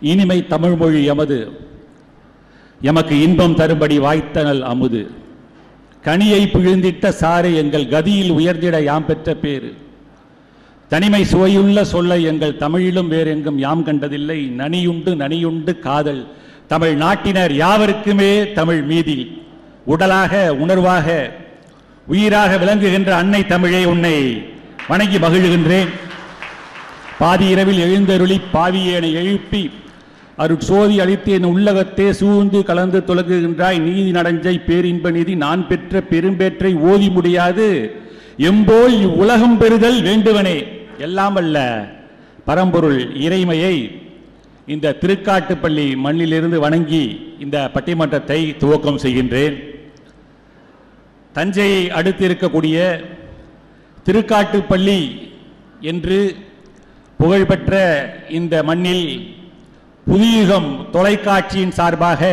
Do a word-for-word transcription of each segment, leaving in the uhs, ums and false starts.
இனிமை தமிழ்மொழி எமது எமக்கு இன்பம் தரும்படி வாய்த்தனல் அமுது கனியை பிழிந்திட்ட சாறு எங்கள் கதியில் உயர்ந்திட யாம் பெற்ற பேரு தனிமை சுவையுள்ள சொல்ல எங்கள் தமிழிலும் வேறெங்கும் யாம் கண்டதில்லை நனியுண்டு நனியுண்டு காதல் தமிழ் நாட்டினர் யாவருக்குமே தமிழ் மீதி உடலாக உணர்வாக உயிராக விளங்குகின்ற அன்னை தமிழே உன்னை வணங்கி மகிழ்கின்றேன். பாதி இரவில் எழுந்தருளி பாவியேனை எழுப்பி அருட்சோதி அளித்து என் உள்ளகத்தே சூழ்ந்து கலந்து தொலங்குகின்றாய் நீதி நடஞ்சை பேரின்ப நிதி நான் பெற்ற பெரும்பேற்றை ஓதி முடியாது எம்போல் இவ்வுலகம் பெறுதல் வேண்டுவனே. எல்லாம் அல்ல பரம்பொருள் இறைமையை இந்த திருக்காட்டுப்பள்ளி மண்ணிலிருந்து வணங்கி இந்த பட்டிமன்றத்தை துவக்கம் செய்கின்றேன். தஞ்சையை அடுத்து இருக்கக்கூடிய திருக்காட்டுப்பள்ளி என்று புகழ்பெற்ற இந்த மண்ணில் புதியுகம் தொலைக்காட்சியின் சார்பாக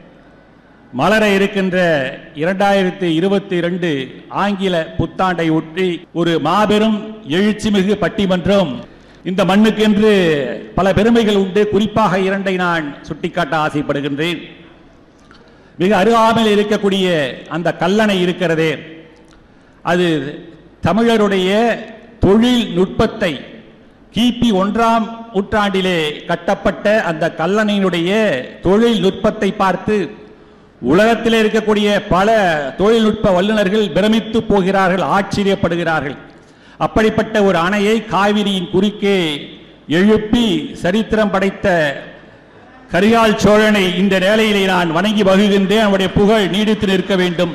மலர இருக்கின்ற இரண்டாயிரத்தி இருபத்தி இரண்டு ஆங்கில புத்தாண்டை ஒட்டி ஒரு மாபெரும் எழுச்சிமிகு பட்டிமன்றம். இந்த மண்ணுக்கு என்று பல பெருமைகள் உண்டு. குறிப்பாக இரண்டை நான் சுட்டிக்காட்ட ஆசைப்படுகின்றேன். மிக அருகாமையில் இருக்கக்கூடிய அந்த கல்லணை இருக்கிறதே, அது தமிழருடைய தொழில் நுட்பத்தை கிபி ஒன்றாம் நூற்றாண்டிலே கட்டப்பட்ட அந்த கல்லணையினுடைய தொழில் நுட்பத்தை பார்த்து உலகத்திலே இருக்கக்கூடிய பல தொழில்நுட்ப வல்லுநர்கள் பிரமித்து போகிறார்கள், ஆச்சரியப்படுகிறார்கள். அப்படிப்பட்ட ஒரு அணையை காவிரியின் குறுக்கே எழுப்பி சரித்திரம் படைத்த கரிகால் சோழனை இந்த வேளையிலே நான் வணங்கி மகிழ்கின்றேன். அவருடைய புகழ் நீடித்து நிற்க வேண்டும்.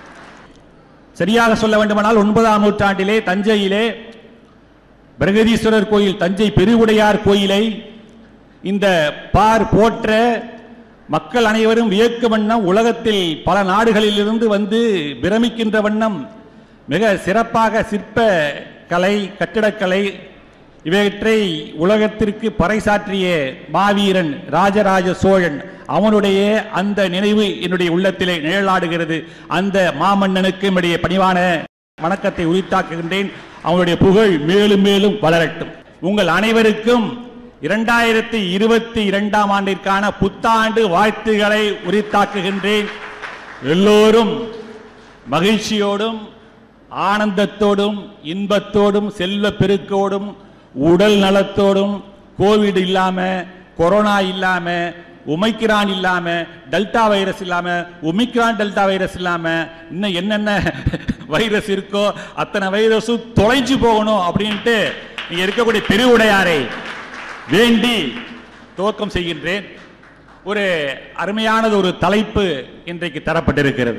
சரியாக சொல்ல வேண்டுமானால் ஒன்பதாம் நூற்றாண்டிலே தஞ்சையிலே பிரகதீஸ்வரர் கோயில், தஞ்சை பெருவுடையார் கோயிலை இந்த பார் போற்ற மக்கள் அனைவரும் வியக்க வண்ணம், உலகத்தில் பல நாடுகளில் இருந்து வந்து பிரமிக்கின்ற வண்ணம் மிக சிறப்பாக சிற்ப கலை, கட்டிடக்கலை இவற்றை உலகத்திற்கு பறைசாற்றிய மாவீரன் ராஜராஜ சோழன், அவனுடைய அந்த நினைவு என்னுடைய உள்ளத்திலே நிழலாடுகிறது. அந்த மாமன்னனுக்கு என்னுடைய பணிவான வணக்கத்தை உரித்தாக்குகின்றேன். அவனுடைய புகழ் மேலும் மேலும் வளரட்டும். உங்கள் அனைவருக்கும் இரண்டாயிரத்தி இருபத்தி இரண்டாம் ஆண்டிற்கான புத்தாண்டு வாழ்த்துக்களை உரித்தாக்குகின்றேன். எல்லோரும் மகிழ்ச்சியோடும் ஆனந்தத்தோடும் இன்பத்தோடும் செல்வ பெருக்கோடும் உடல் நலத்தோடும் கோவிட் இல்லாம, கொரோனா இல்லாம, ஒமைக்ரான் இல்லாம, டெல்டா வைரஸ் இல்லாம, ஒமிக்ரான் டெல்டா வைரஸ் இல்லாம, இன்னும் என்னென்ன வைரஸ் இருக்கோ அத்தனை வைரஸும் தொலைஞ்சு போகணும் அப்படின்ட்டு இங்க இருக்கக்கூடிய பெருவுடையாரை வேண்டி துவக்கம் செய்கின்றேன். ஒரு அருமையானது ஒரு தலைப்பு இன்றைக்கு தரப்பட்டிருக்கிறது.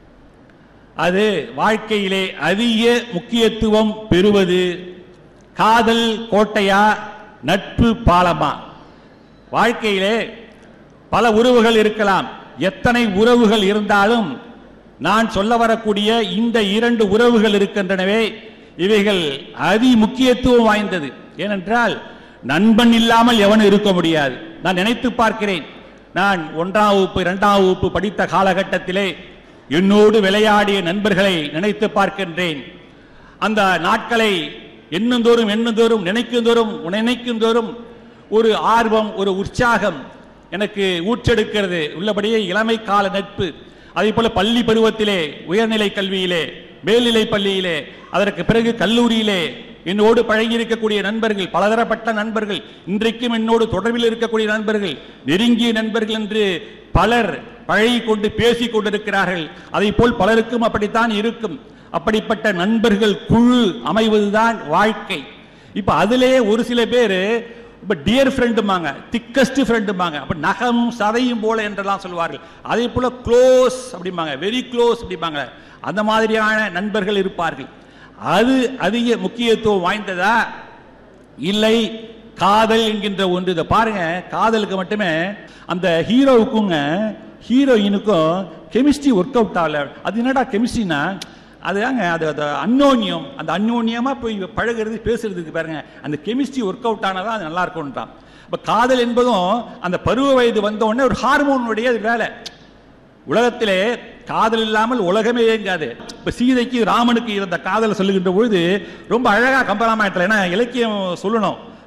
அது வாழ்க்கையிலே அதிக முக்கியத்துவம் பெறுவது காதல் கோட்டையா நட்பு பாலமா? வாழ்க்கையிலே பல உறவுகள் இருக்கலாம். எத்தனை உறவுகள் இருந்தாலும் நான் சொல்ல வரக்கூடிய இந்த இரண்டு உறவுகள் இருக்கின்றனவே, இவைகள் அதி முக்கியத்துவம் வாய்ந்தது. ஏனென்றால் நண்பன் இல்லாமல் எவனும் இருக்க முடியாது. நான் நினைத்து பார்க்கிறேன். நான் ஒன்றாம் வகுப்பு இரண்டாம் வகுப்பு படித்த காலகட்டத்திலே என்னோடு விளையாடிய நண்பர்களை நினைத்து பார்க்கின்றேன். அந்த நாட்களை எண்ணுந்தோறும் எண்ணுந்தோறும் நினைக்குந்தோறும் நினைக்குந்தோறும் ஒரு ஆர்வம், ஒரு உற்சாகம் எனக்கு ஊற்றெடுக்கிறது. உள்ளபடியே இளமை கால நட்பு, அதே போல பள்ளி பருவத்திலே, உயர்நிலை கல்வியிலே, மேல்நிலை பள்ளியிலே, அதற்கு பிறகு கல்லூரியிலே என்னோடு பழகி இருக்கக்கூடிய நண்பர்கள், பலதரப்பட்ட நண்பர்கள், இன்றைக்கும் என்னோடு தொடர்பில் இருக்கக்கூடிய நண்பர்கள், நெருங்கிய நண்பர்கள் என்று பலர் பழகி கொண்டு பேசிக் கொண்டிருக்கிறார்கள். அதை போல் பலருக்கும் அப்படித்தான் இருக்கும். அப்படிப்பட்ட நண்பர்கள் குழு அமைவதுதான் வாழ்க்கை. இப்ப அதிலே ஒரு சில பேர் இப்ப டியர் ஃப்ரெண்டுமாங்க, திக்கஸ்ட் ஃப்ரெண்டுமாங்க, அப்ப நகம் சதையும் போல என்றெல்லாம் சொல்வார்கள். அதே போல க்ளோஸ் அப்படிம்பாங்க, வெரி க்ளோஸ் அப்படிம்பாங்க. அந்த மாதிரியான நண்பர்கள் இருப்பார்கள். அது அதிக முக்கியத்துவம் வாய்ந்ததா இல்லை காதல் என்கின்ற ஒன்று? இதை பாருங்க, காதலுக்கு மட்டுமே அந்த ஹீரோவுக்குங்க ஹீரோயினுக்கும் கெமிஸ்ட்ரி ஒர்க் அவுட் ஆகல. அது என்னடா கெமிஸ்ட்ரினா, அதுதாங்க அது அது அன்னோன்யம். அந்த அன்னோன்யமா போய் பழகிறது பேசுறதுக்கு பாருங்க, அந்த கெமிஸ்ட்ரி ஒர்க் அவுட் ஆனாதான் அது நல்லா இருக்கும்ன்றான். இப்போ காதல் என்பதும் அந்த பருவ வயது வந்த உடனே ஒரு ஹார்மோனுடைய வேலை. உலகத்திலே காதல் இல்லாமல் உலகமே இயங்காது. இப்போ சீதைக்கு ராமனுக்கு இருந்த காதல் சொல்லுகின்ற பொழுது ரொம்ப அழகா கம்பராமாயணத்தில், ஏன்னா இலக்கியம் சொல்லணும்,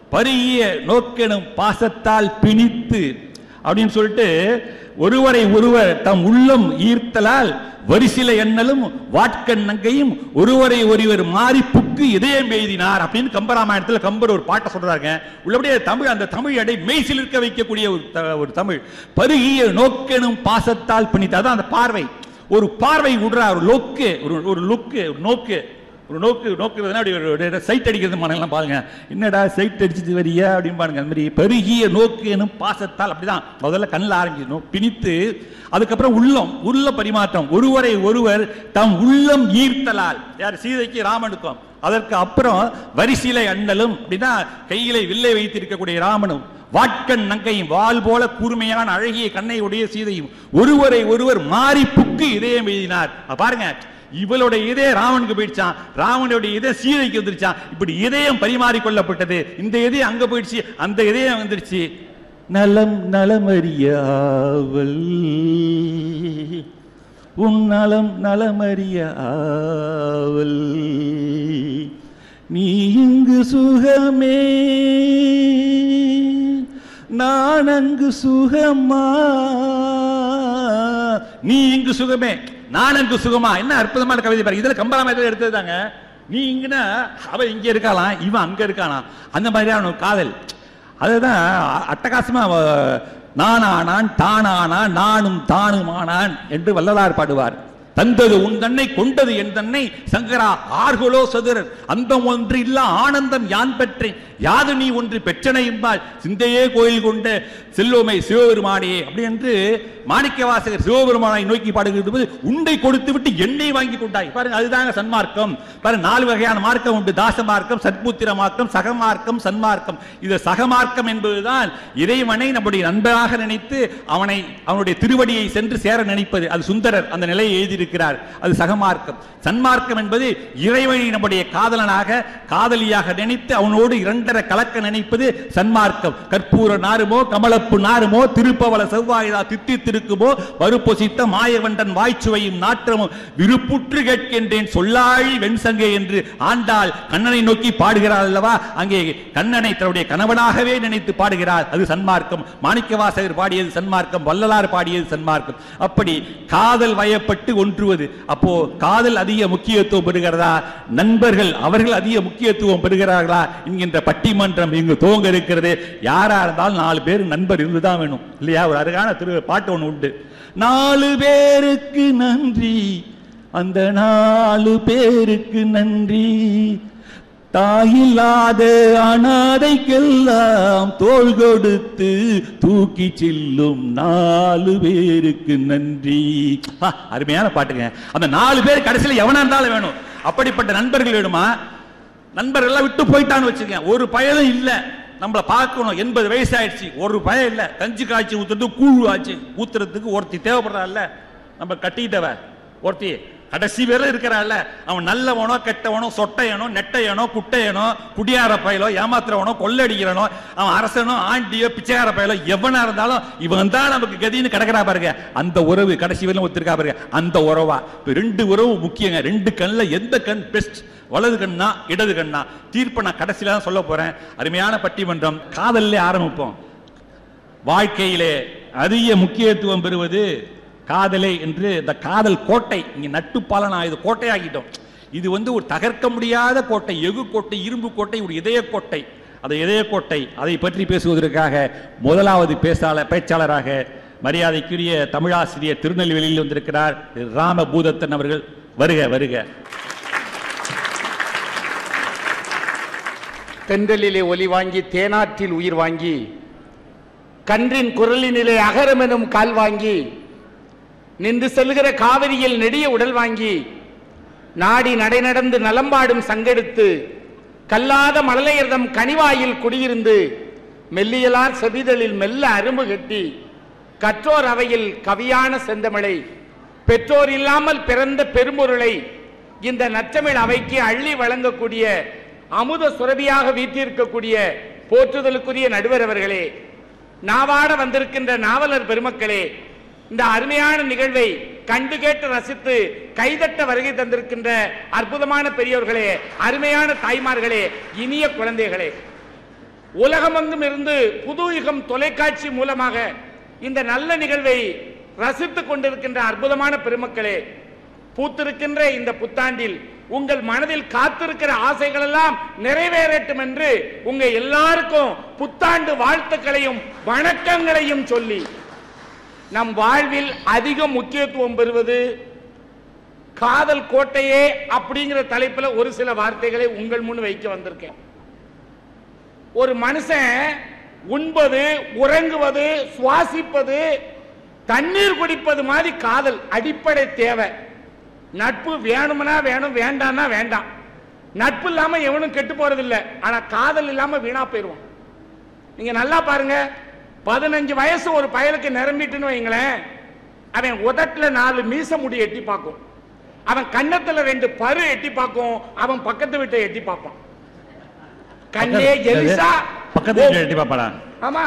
பருகிய நோக்கெனும் பாசத்தால் பிணித்து அப்படின்னு சொல்லிட்டு ஒருவரை ஒருவர் தம் உள்ளம் ஈர்த்தலால் வரிசில எண்ணலும் வாட்கண் நங்கையும் ஒருவரை ஒருவர் மாறி புக்கு இதயம் எழுதினார் அப்படின்னு கம்பராமாயணத்தில் கம்பர் ஒரு பாட்டை சொல்றாங்க. உள்ளபடியே தமிழ் அந்த தமிழ் அடை மெய்சில் இருக்க வைக்கக்கூடிய ஒரு தமிழ். பருகிய நோக்கெனும் பாசத்தால் பிணித்து, அதான் அந்த பார்வை. ஒரு பார்வை விடுறா, ஒரு லொக்கு, ஒரு லுக்கு, ஒரு நோக்கு, ஒரு நோக்கு நோக்குறதுனா அப்படி சைட் அடிக்கிறது மனெல்லாம் பாருங்க. என்னடா சைட் அடிச்சுட்டு வரியா அப்படின்னு பாருங்க. அந்த மாதிரி பெருகிய நோக்கு எனும் பாசத்தால் அப்படிதான் முதல்ல கண்ணில் ஆரம்பிக்கணும், பிணித்து அதுக்கப்புறம் உள்ளம், உள்ள பரிமாற்றம், ஒருவரை ஒருவர் தம் உள்ளம் ஈர்த்தலால், யார் சீதைக்கு ராமனுக்கும். அதற்கு அப்புறம் வரிசிலை அண்ணலும் அப்படின்னா கையிலே வில்லை வைத்திருக்கக்கூடிய ராமனும், வாட்கண் நங்கையும் வால் போல கூர்மையான அழகிய கண்ணை உடைய சீதையும் ஒருவரை ஒருவர் மாறி புக்கு இதயம் எழுதினார். பாருங்க, இவளுடைய இதயம் ராவனுக்கு போயிடுச்சான், ராவனுடைய இதயம் சீதைக்கு வந்துருச்சான். இப்படி இதயம் பரிமாறிக்கொள்ளப்பட்டது. இந்த இதயம் அங்க போயிடுச்சு, அந்த இதயம் வந்துருச்சு. நலம் நலமறியாவல் உன் நலம் நலமறியாவல் நீ இங்கு சுகமே நான் அங்கு சுகமா, நீ இங்கு சுகமே நான் அங்கு சுகமா. என்ன அற்புதமான கவிதை பாருங்க. இதுல கம்பராமாயணத்தில் எடுத்ததுதாங்க. நீ இங்கன்னா அவ இங்க இருக்கலாம், இவன் அங்க இருக்கானா, அந்த மாதிரியான காதல். அதுதான் அட்டகாசமா நானானான் தானானான் நானும் தானுமானான் என்று வள்ளலார் பாடுவார். தந்தது உன் தன்னை கொண்டது என் தன்னை சங்கரா ஆர்குலோ சதுரர் அந்தம் ஒன்று இல்ல ஆனந்தம் யான் பெற்றேன் யாது நீ ஒன்று பெற்றனை என்பால் சிந்தையே கோயில் கொண்ட செல்வமை சிவபெருமானே அப்படி என்று மாணிக்க வாசகர் சிவபெருமானை நோக்கி பாடுகிறது போது உண்டை கொடுத்து விட்டு எண்ணெய் வாங்கி கொண்டாய். பாருங்க, அதுதாங்க சன்மார்க்கம். பாருங்க, நாலு வகையான மார்க்கம் உண்டு. தாச மார்க்கம், சத்புத்திர மார்க்கம், சகமார்க்கம், சன்மார்க்கம். இது சகமார்க்கம் என்பதுதான் இறைவனை நம்முடைய நண்பராக நினைத்து அவனை அவனுடைய திருவடியை சென்று சேர நினைப்பது. அது சுந்தரர் அந்த நிலையை எழுதியிருக்கிறார். அது சகமார்க்கம். சன்மார்க்கம் என்பது இறைவனை நம்முடைய காதலனாக காதலியாக நினைத்து அவனோடு இரண்டரை கலக்க நினைப்பது சன்மார்க்கம். கற்பூர நாருமோ கமலப்பு நாருமோ திருப்பவள செவ்வாயுதா தித்தி திருக்குமோ மறுபொசித்த மாயவண்டன் வாய்ச்சுவையும் நாற்றமும் விருப்புற்று கேட்கின்றேன் சொல்லாழி வெண்சங்கை என்று ஆண்டாள் கண்ணனை நோக்கி பாடுகிறார் அல்லவா. அங்கே கண்ணனை தன்னுடைய கணவனாகவே நினைத்து பாடுகிறார். அது சன்மார்க்கம். மாணிக்கவாசகர் பாடியது சன்மார்க்கம், வள்ளலார் பாடியது சன்மார்க்கம். அப்படி காதல் வயப்பட்டு ஒன்றுவது. அப்போ காதல் அதிக முக்கியத்துவம் பெறுகிறதா, நண்பர்கள் அவர்கள் அதிக முக்கியத்துவம் பெறுகிறார்களா என்கின்ற பட்டிமன்றம் இங்கு துவங்க இருக்கிறது. யாரா இருந்தாலும் நாலு பேர் நண்பர் இருந்துதான் வேணும் இல்லையா. ஒரு அழகான திரு பாட்டு ஒன்று உண்டு. நாலு பேருக்கு நன்றி, அந்த நாலு பேருக்கு நன்றி, தாயில்லாத அனாதைக்கெல்லாம் தோள் கொடுத்து தூக்கி செல்லும் நாலு பேருக்கு நன்றி. அருமையான பாட்டுங்க. அந்த நாலு பேர் கடைசியில் எவனா இருந்தாலும் வேணும். அப்படிப்பட்ட நண்பர்கள் வேணுமா? நண்பர்கள் எல்லாம் விட்டு போயிட்டான்னு வச்சுக்கேன், ஒரு பயனும் இல்லை. நம்மளை பார்க்கணும், எண்பது வயசு ஆயிடுச்சு, ஒரு பயம் இல்லை. கஞ்சி காய்ச்சி ஊத்துறது கூழ் ஆச்சு ஊத்துறதுக்கு ஒருத்தி தேவைப்படுறாள். நம்ம கட்டிக்கிட்டவ ஒருத்தி கடைசி பேர்ல இருக்கிறாள். அவன் நல்லவனோ கெட்டவனோ சொட்டையனோ நெட்டையனோ குட்டையனோ குடியார பயலோ ஏமாத்துறவனோ கொள்ளடிக்கிறனோ அவன் அரசனோ ஆண்டியோ பிச்சைக்கார பயலோ எவனா இருந்தாலும் இவன் தான் நமக்கு கதின்னு கிடக்கிறா பாருங்க. அந்த உறவு கடைசி பேர்ல ஒத்துருக்கா பாருங்க. அந்த உறவா இப்ப ரெண்டு உறவு முக்கியங்க. ரெண்டு கண்ணுல எந்த கண் பெஸ்ட், வலது கண்ணா இடது கண்ணா? தீர்ப்பை நான் கடைசியில தான் சொல்ல போறேன். அருமையான பட்டிமன்றம். காதல்ல ஆரம்பிப்போம். வாழ்க்கையிலே அதிக முக்கியத்துவம் பெறுவது காதலை என்று இந்த காதல் கோட்டை இங்க நட்டுப்பாலனா இது கோட்டை ஆகிட்டோம். இது வந்து ஒரு தகர்க்க முடியாத கோட்டை, எஃகு கோட்டை, இரும்பு கோட்டை, ஒரு இதய கோட்டை. அந்த இதய கோட்டை அதை பற்றி பேசுவதற்காக முதலாவது பேசாளர் பேச்சாளராக மரியாதைக்குரிய தமிழாசிரியர் திருநெல்வேலியில் வந்திருக்கிறார் ராமபூதத்தன் அவர்கள். வருக வருக. தென்றலிலே ஒலி வாங்கி தேனாற்றில் உயிர் வாங்கி கன்றின் குரலினிலே அகரமெனும் கால் வாங்கி நின்று செல்கிற காவிரியில் நெடிய உடல் வாங்கி நாடி நடை நடந்து நலம்பாடும் சங்கெடுத்து கல்லாத மழலையர்தம் கனிவாயில் குடியிருந்து மெல்லியலார் செவிதழில் மெல்ல அரும்பு கட்டி கற்றோர் அவையில் கவியான செந்தமிழை பெற்றோர் இல்லாமல் பிறந்த பெரும்பொருளை இந்த நற்றமிழ் அவைக்கு அள்ளி வழங்கக்கூடிய அமுத சுரபியாக வீட்டிருக்கக்கூடிய போற்றுதலுக்குரிய நடுவர் அவர்களே, நாவாட வந்திருக்கின்ற நாவலர் பெருமக்களே, இந்த அருமையான நிகழ்வை கண்டு கேட்டு ரசித்து கைதட்ட வருகை தந்திருக்கின்ற அற்புதமான பெரியவர்களே, அருமையான தாய்மார்களே, இனிய குழந்தைகளே, உலகமெங்கும் இருந்து புதுயுகம் தொலைக்காட்சி மூலமாக இந்த நல்ல நிகழ்வை ரசித்துக் கொண்டிருக்கின்ற அற்புதமான பெருமக்களே, பூத்திருக்கின்ற இந்த புத்தாண்டில் உங்கள் மனதில் காத்திருக்கிற ஆசைகள் எல்லாம் நிறைவேறட்டும் என்று உங்க எல்லாருக்கும் புத்தாண்டு வாழ்த்துக்களையும் வணக்கங்களையும் சொல்லி, நம் வாழ்வில் அதிக முக்கியத்துவம் பெறுவது காதல் கோட்டையே அப்படிங்கிற தலைப்பில் ஒரு சில வார்த்தைகளை உங்கள் முன் வைக்க வந்திருக்கேன். ஒரு மனுஷன் உண்பது, உறங்குவது, சுவாசிப்பது, தண்ணீர் குடிப்பது மாதிரி காதல் அடிப்படை தேவை. நட்பு வேணும்னா வேணும், வேண்டாம்னா வேண்டாம். நட்பு இல்லாம எவனும் கெட்டு போறதில்லை. ஆனா காதல் இல்லாம வீணா போயிடுவான். நீங்க நல்லா பாருங்க, பதினஞ்சு வயசு ஒரு பயலுக்கு நிரம்பிட்டுன்னு வைங்களேன், அவன் உதட்டுல நாலு மீச முடி எட்டி பார்க்கும், அவன் கன்னத்துல ரெண்டு பரு எட்டி பார்க்கும், அவன் பக்கத்து வீட்டை எட்டி பார்ப்பான். கண்ணே எலிசா பக்கத்து வீட்டை எட்டி பார்ப்பானா? ஆமா.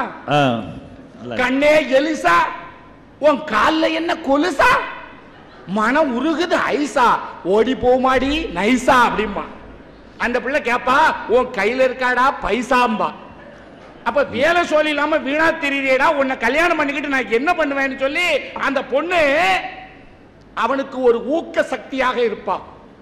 கண்ணே எலிசா, உன் கால்ல என்ன கொலுசா, மனம் உருகுது ஐசா, ஓடி போமாடி நைசா அப்படிம்பா. அந்த பிள்ளை கேப்பா, உன் கையில இருக்காடா பைசாம்பா. அப்ப வேலை சொல்லி இல்லாம வீணா திரியடா, உன்னை கல்யாணம் பண்ணிக்கிட்டு நான் என்ன பண்ணுவேன்னு சொல்லி அந்த பொண்ணு அவனுக்கு ஒரு ஊக்க சக்தியாக இருப்பா.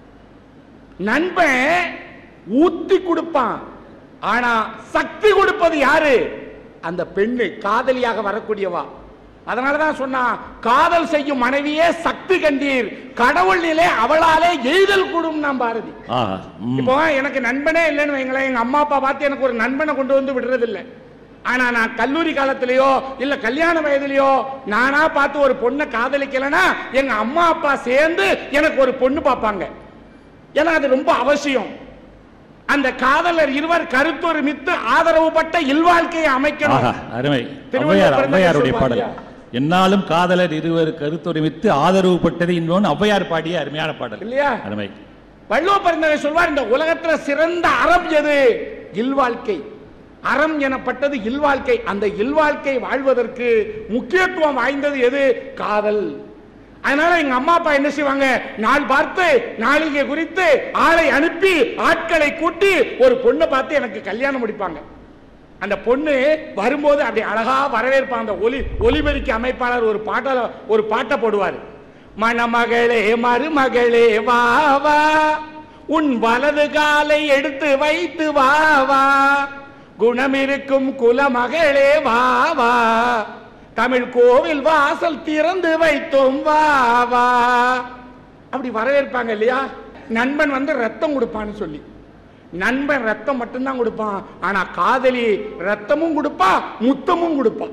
நண்பன் ஊத்தி கொடுப்பான், ஆனா சக்தி கொடுப்பது யாரு? அந்த பெண்ணு, காதலியாக வரக்கூடியவா. அதனாலதான் சொன்னா, காதல் செய்யும் மனைவியே சக்தி கண்டீர், கடவுள் நிலை அவளாலே எய்தல் கூடும். நான் பாரதி. இப்போ எனக்கு நண்பனே இல்லைன்னு வைங்களேன், எங்க அம்மா அப்பா பார்த்து எனக்கு ஒரு நண்பனை கொண்டு வந்து விடுறது இல்லை. ஆனா நான் கல்லூரி காலத்திலேயோ இல்ல கல்யாண வயதிலேயோ நானா பார்த்து ஒரு பொண்ணை காதலிக்கலன்னா எங்க அம்மா அப்பா சேர்ந்து எனக்கு ஒரு பொண்ணு பார்ப்பாங்க. ஏன்னா அது ரொம்ப அவசியம். அந்த காதலர் இருவர் கருத்தொருமித்து ஆதரவுப்பட்ட இல்வாழ்க்கையை அமைக்கணும். அருமை. ஔவையாருடைய பாடல், என்னாலும் காதலர் இருவர் கருத்தொருமித்து ஆதரவுப்பட்டது இன்னொன்று ஔவையார் பாடிய அருமையான பாடல் இல்லையா? அருமை. வள்ளுவ பெருந்தகை சொல்வார், இந்த உலகத்துல சிறந்த அறம் எது? இல்வாழ்க்கை. அறம் எனப்பட்டது இல்வாழ்க்கை. அந்த இல்வாழ்க்கை வாழ்வதற்கு முக்கியத்துவம் வாய்ந்தது எது? காதல். அதனால எங்க அம்மா அப்பா என்ன செய்வாங்க, நாள் பார்த்து நாளிகை குறித்து ஆளை அனுப்பி ஆட்களை கூட்டி ஒரு பொண்ணை பார்த்து எனக்கு கல்யாணம் முடிப்பாங்க. அந்த பொண்ணு வரும்போது அப்படி அழகா வரவேற்பாங்க. அந்த ஒலி ஒலிபெருக்கி அமைப்பாளர் ஒரு பாட்டால ஒரு பாட்டை போடுவார். மணமகளே மருமகளே வா வா, உன் வலது காலை எடுத்து வைத்து வா வா, குணம் இருக்கும் குலமகளே வா வா, தமிழ் கோவில் வாசல் திறந்து வைத்தோம் வா வா. அப்படி வரவேற்பாங்க இல்லையா? நண்பன் வந்து ரத்தம் கொடுப்பான்னு சொல்லி. நண்பன் ரத்தம் மட்டும்தான் கொடுப்பான், ஆனா காதலி ரத்தமும் கொடுப்பா, முத்தமும் கொடுப்பா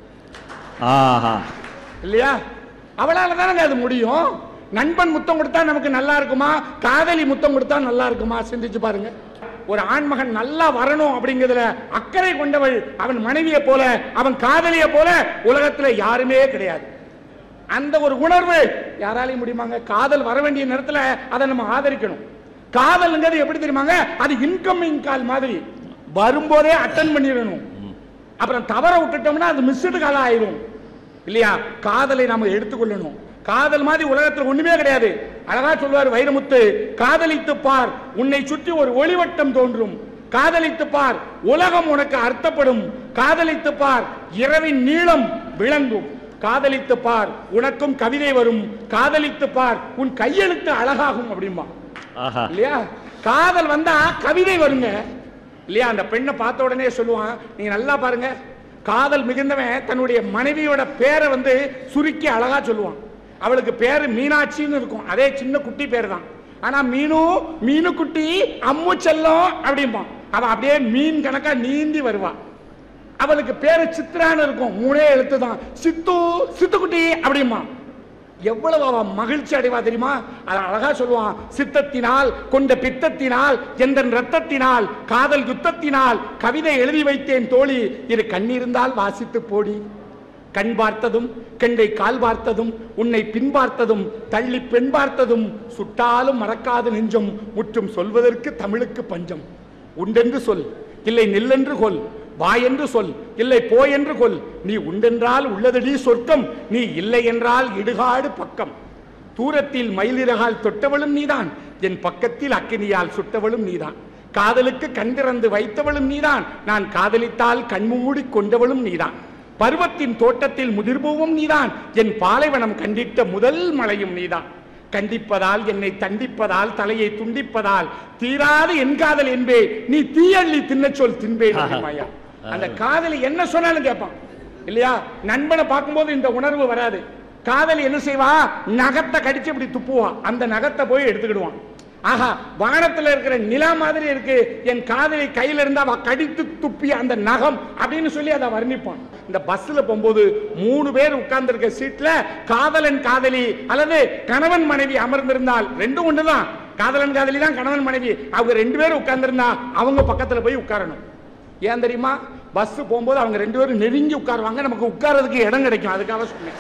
இல்லையா? அவளால தானே அது முடியும். நண்பன் முத்தம் கொடுத்தா நமக்கு நல்லா இருக்குமா, காதலி முத்தம் கொடுத்தா நல்லா இருக்குமா? சிந்திச்சு பாருங்க. ஒரு ஆண்மகன் நல்லா வரணும் அப்படிங்கிறதுல அக்கறை கொண்டவள் அவன் மனைவியை போல, அவன் காதலியை போல உலகத்துல யாருமே கிடையாது. அந்த ஒரு உணர்வு யாராலையும் முடியுமாங்க? காதல் வர வேண்டிய நேரத்துல அதை நம்ம ஆதரிக்கணும். காதல்ங்கிறது எப்படி தெரியுமாங்க? அது இன்கமிங் கால் மாதிரி, வரும்போதே அட்டன் பண்ணிடணும். அப்புறம் தவற விட்டுட்டோம்னா அது மிஸ்டு கால் ஆயிரும் இல்லையா? காதலை நாம எடுத்துக்கொள்ளணும். காதல் மாதிரி உலகத்தில் ஒண்ணுமே கிடையாது. அழகா சொல்வார் வைரமுத்து, காதலித்து பார், உன்னை சுற்றி ஒரு ஒளிவட்டம் தோன்றும். காதலித்து பார், உலகம் உனக்கு அர்த்தப்படும். காதலித்து பார், இரவின் நீளம் விளங்கும். காதலித்து பார், உனக்கும் கவிதை வரும். காதலித்து பார், உன் கையெழுத்து அழகாகும் அப்படிமா இல்லையா? காதல் வந்தா கவிதை வருங்க இல்லையா? அந்த பெண்ணை பார்த்த உடனே சொல்லுவான், நீங்க நல்லா பாருங்க, காதல் மிகுந்தவன் தன்னுடைய மனைவியோட பேரை வந்து சுருக்கி அழகா சொல்லுவான். அவளுக்கு பேரு மீனாட்சின்னு இருக்கும், அதே சின்ன குட்டி பேர் தான். ஆனா மீனு மீனு குட்டி அம்மு செல்லம் அப்படிம்பா. அவ அப்படியே மீன் கணக்கா நீந்தி வருவா. அவளுக்கு பேரு சித்ரான்னு இருக்கும், மூணே எழுத்து தான். சித்து சித்துக்குட்டி அப்படிமா. எவ்வளவு அவ மகிழ்ச்சி அடைவா தெரியுமா? அதை அழகா சொல்லுவான், சித்தத்தினால் கொண்ட பித்தத்தினால் எந்தன் ரத்தத்தினால் காதல் யுத்தத்தினால் கவிதை எழுதி வைத்தேன் தோழி, இது கண்ணிருந்தால் வாசித்து போடி. கண் பார்த்ததும் கெண்டை கால் பார்த்ததும் உன்னை பின் பார்த்ததும் தள்ளி பெண் பார்த்ததும் சுட்டாலும் மறக்காது நெஞ்சம் முற்றும் சொல்வதற்கு தமிழுக்கு பஞ்சம். உண்டென்று சொல், இல்லை நில்லென்று கொல், வா என்று சொல், இல்லை போ என்று கொல். நீ உண்டென்றால் உள்ளதடி சொர்க்கம், நீ இல்லை என்றால் இடுகாடு பக்கம். தூரத்தில் மயிலிறகால் தொட்டவளும் நீதான், என் பக்கத்தில் அக்கினியால் சுட்டவளும் நீதான். காதலுக்கு கண் திறந்து வைத்தவளும் நீதான், நான் காதலித்தால் கண்மூடி கொண்டவளும் நீதான். பருவத்தின் தோட்டத்தில் முதிர்பூவும் நீதான், என் பாலைவனம் கண்டிட்ட முதல் மழையும் நீதான். கண்டிப்பதால் என்னை தண்டிப்பதால் தலையை துண்டிப்பதால் தீராது என் காதல் என்பே, நீ தீயள்ளி தின்ன சொல் தின்பேன். அந்த காதலி என்ன சொன்னாலும் கேட்பான் இல்லையா? நண்பனை பார்க்கும்போது இந்த உணர்வு வராது. காதலி என்ன செய்வா? நகத்தை கடிச்சு இப்படி துப்புவா, அந்த நகத்தை போய் எடுத்துக்கிடுவான். ஆஹா, வானத்துல இருக்கிற நிலா மாதிரி இருக்கு என் காதலி கையில இருந்தா அவ கடித்து துப்பிய அந்த நகம் அப்படின்னு சொல்லி அதை வர்ணிப்பான். இந்த பஸ்ல போகும்போது மூணு பேர் உட்கார்ந்து இருக்க சீட்ல காதலன் காதலி அல்லது கணவன் மனைவி அமர்ந்திருந்தால் ரெண்டும் ஒண்ணுதான். காதலன் காதலி தான் கணவன் மனைவி. அவங்க ரெண்டு பேரும் உட்கார்ந்திருந்தா அவங்க பக்கத்துல போய் உட்காரணும். ஏன் தெரியுமா? பஸ் போகும்போது அவங்க ரெண்டு பேரும் நெருங்கி உட்காருவாங்க, நமக்கு உட்கார்றதுக்கு இடம் கிடைக்கும். அதுக்காக சொன்னேன்.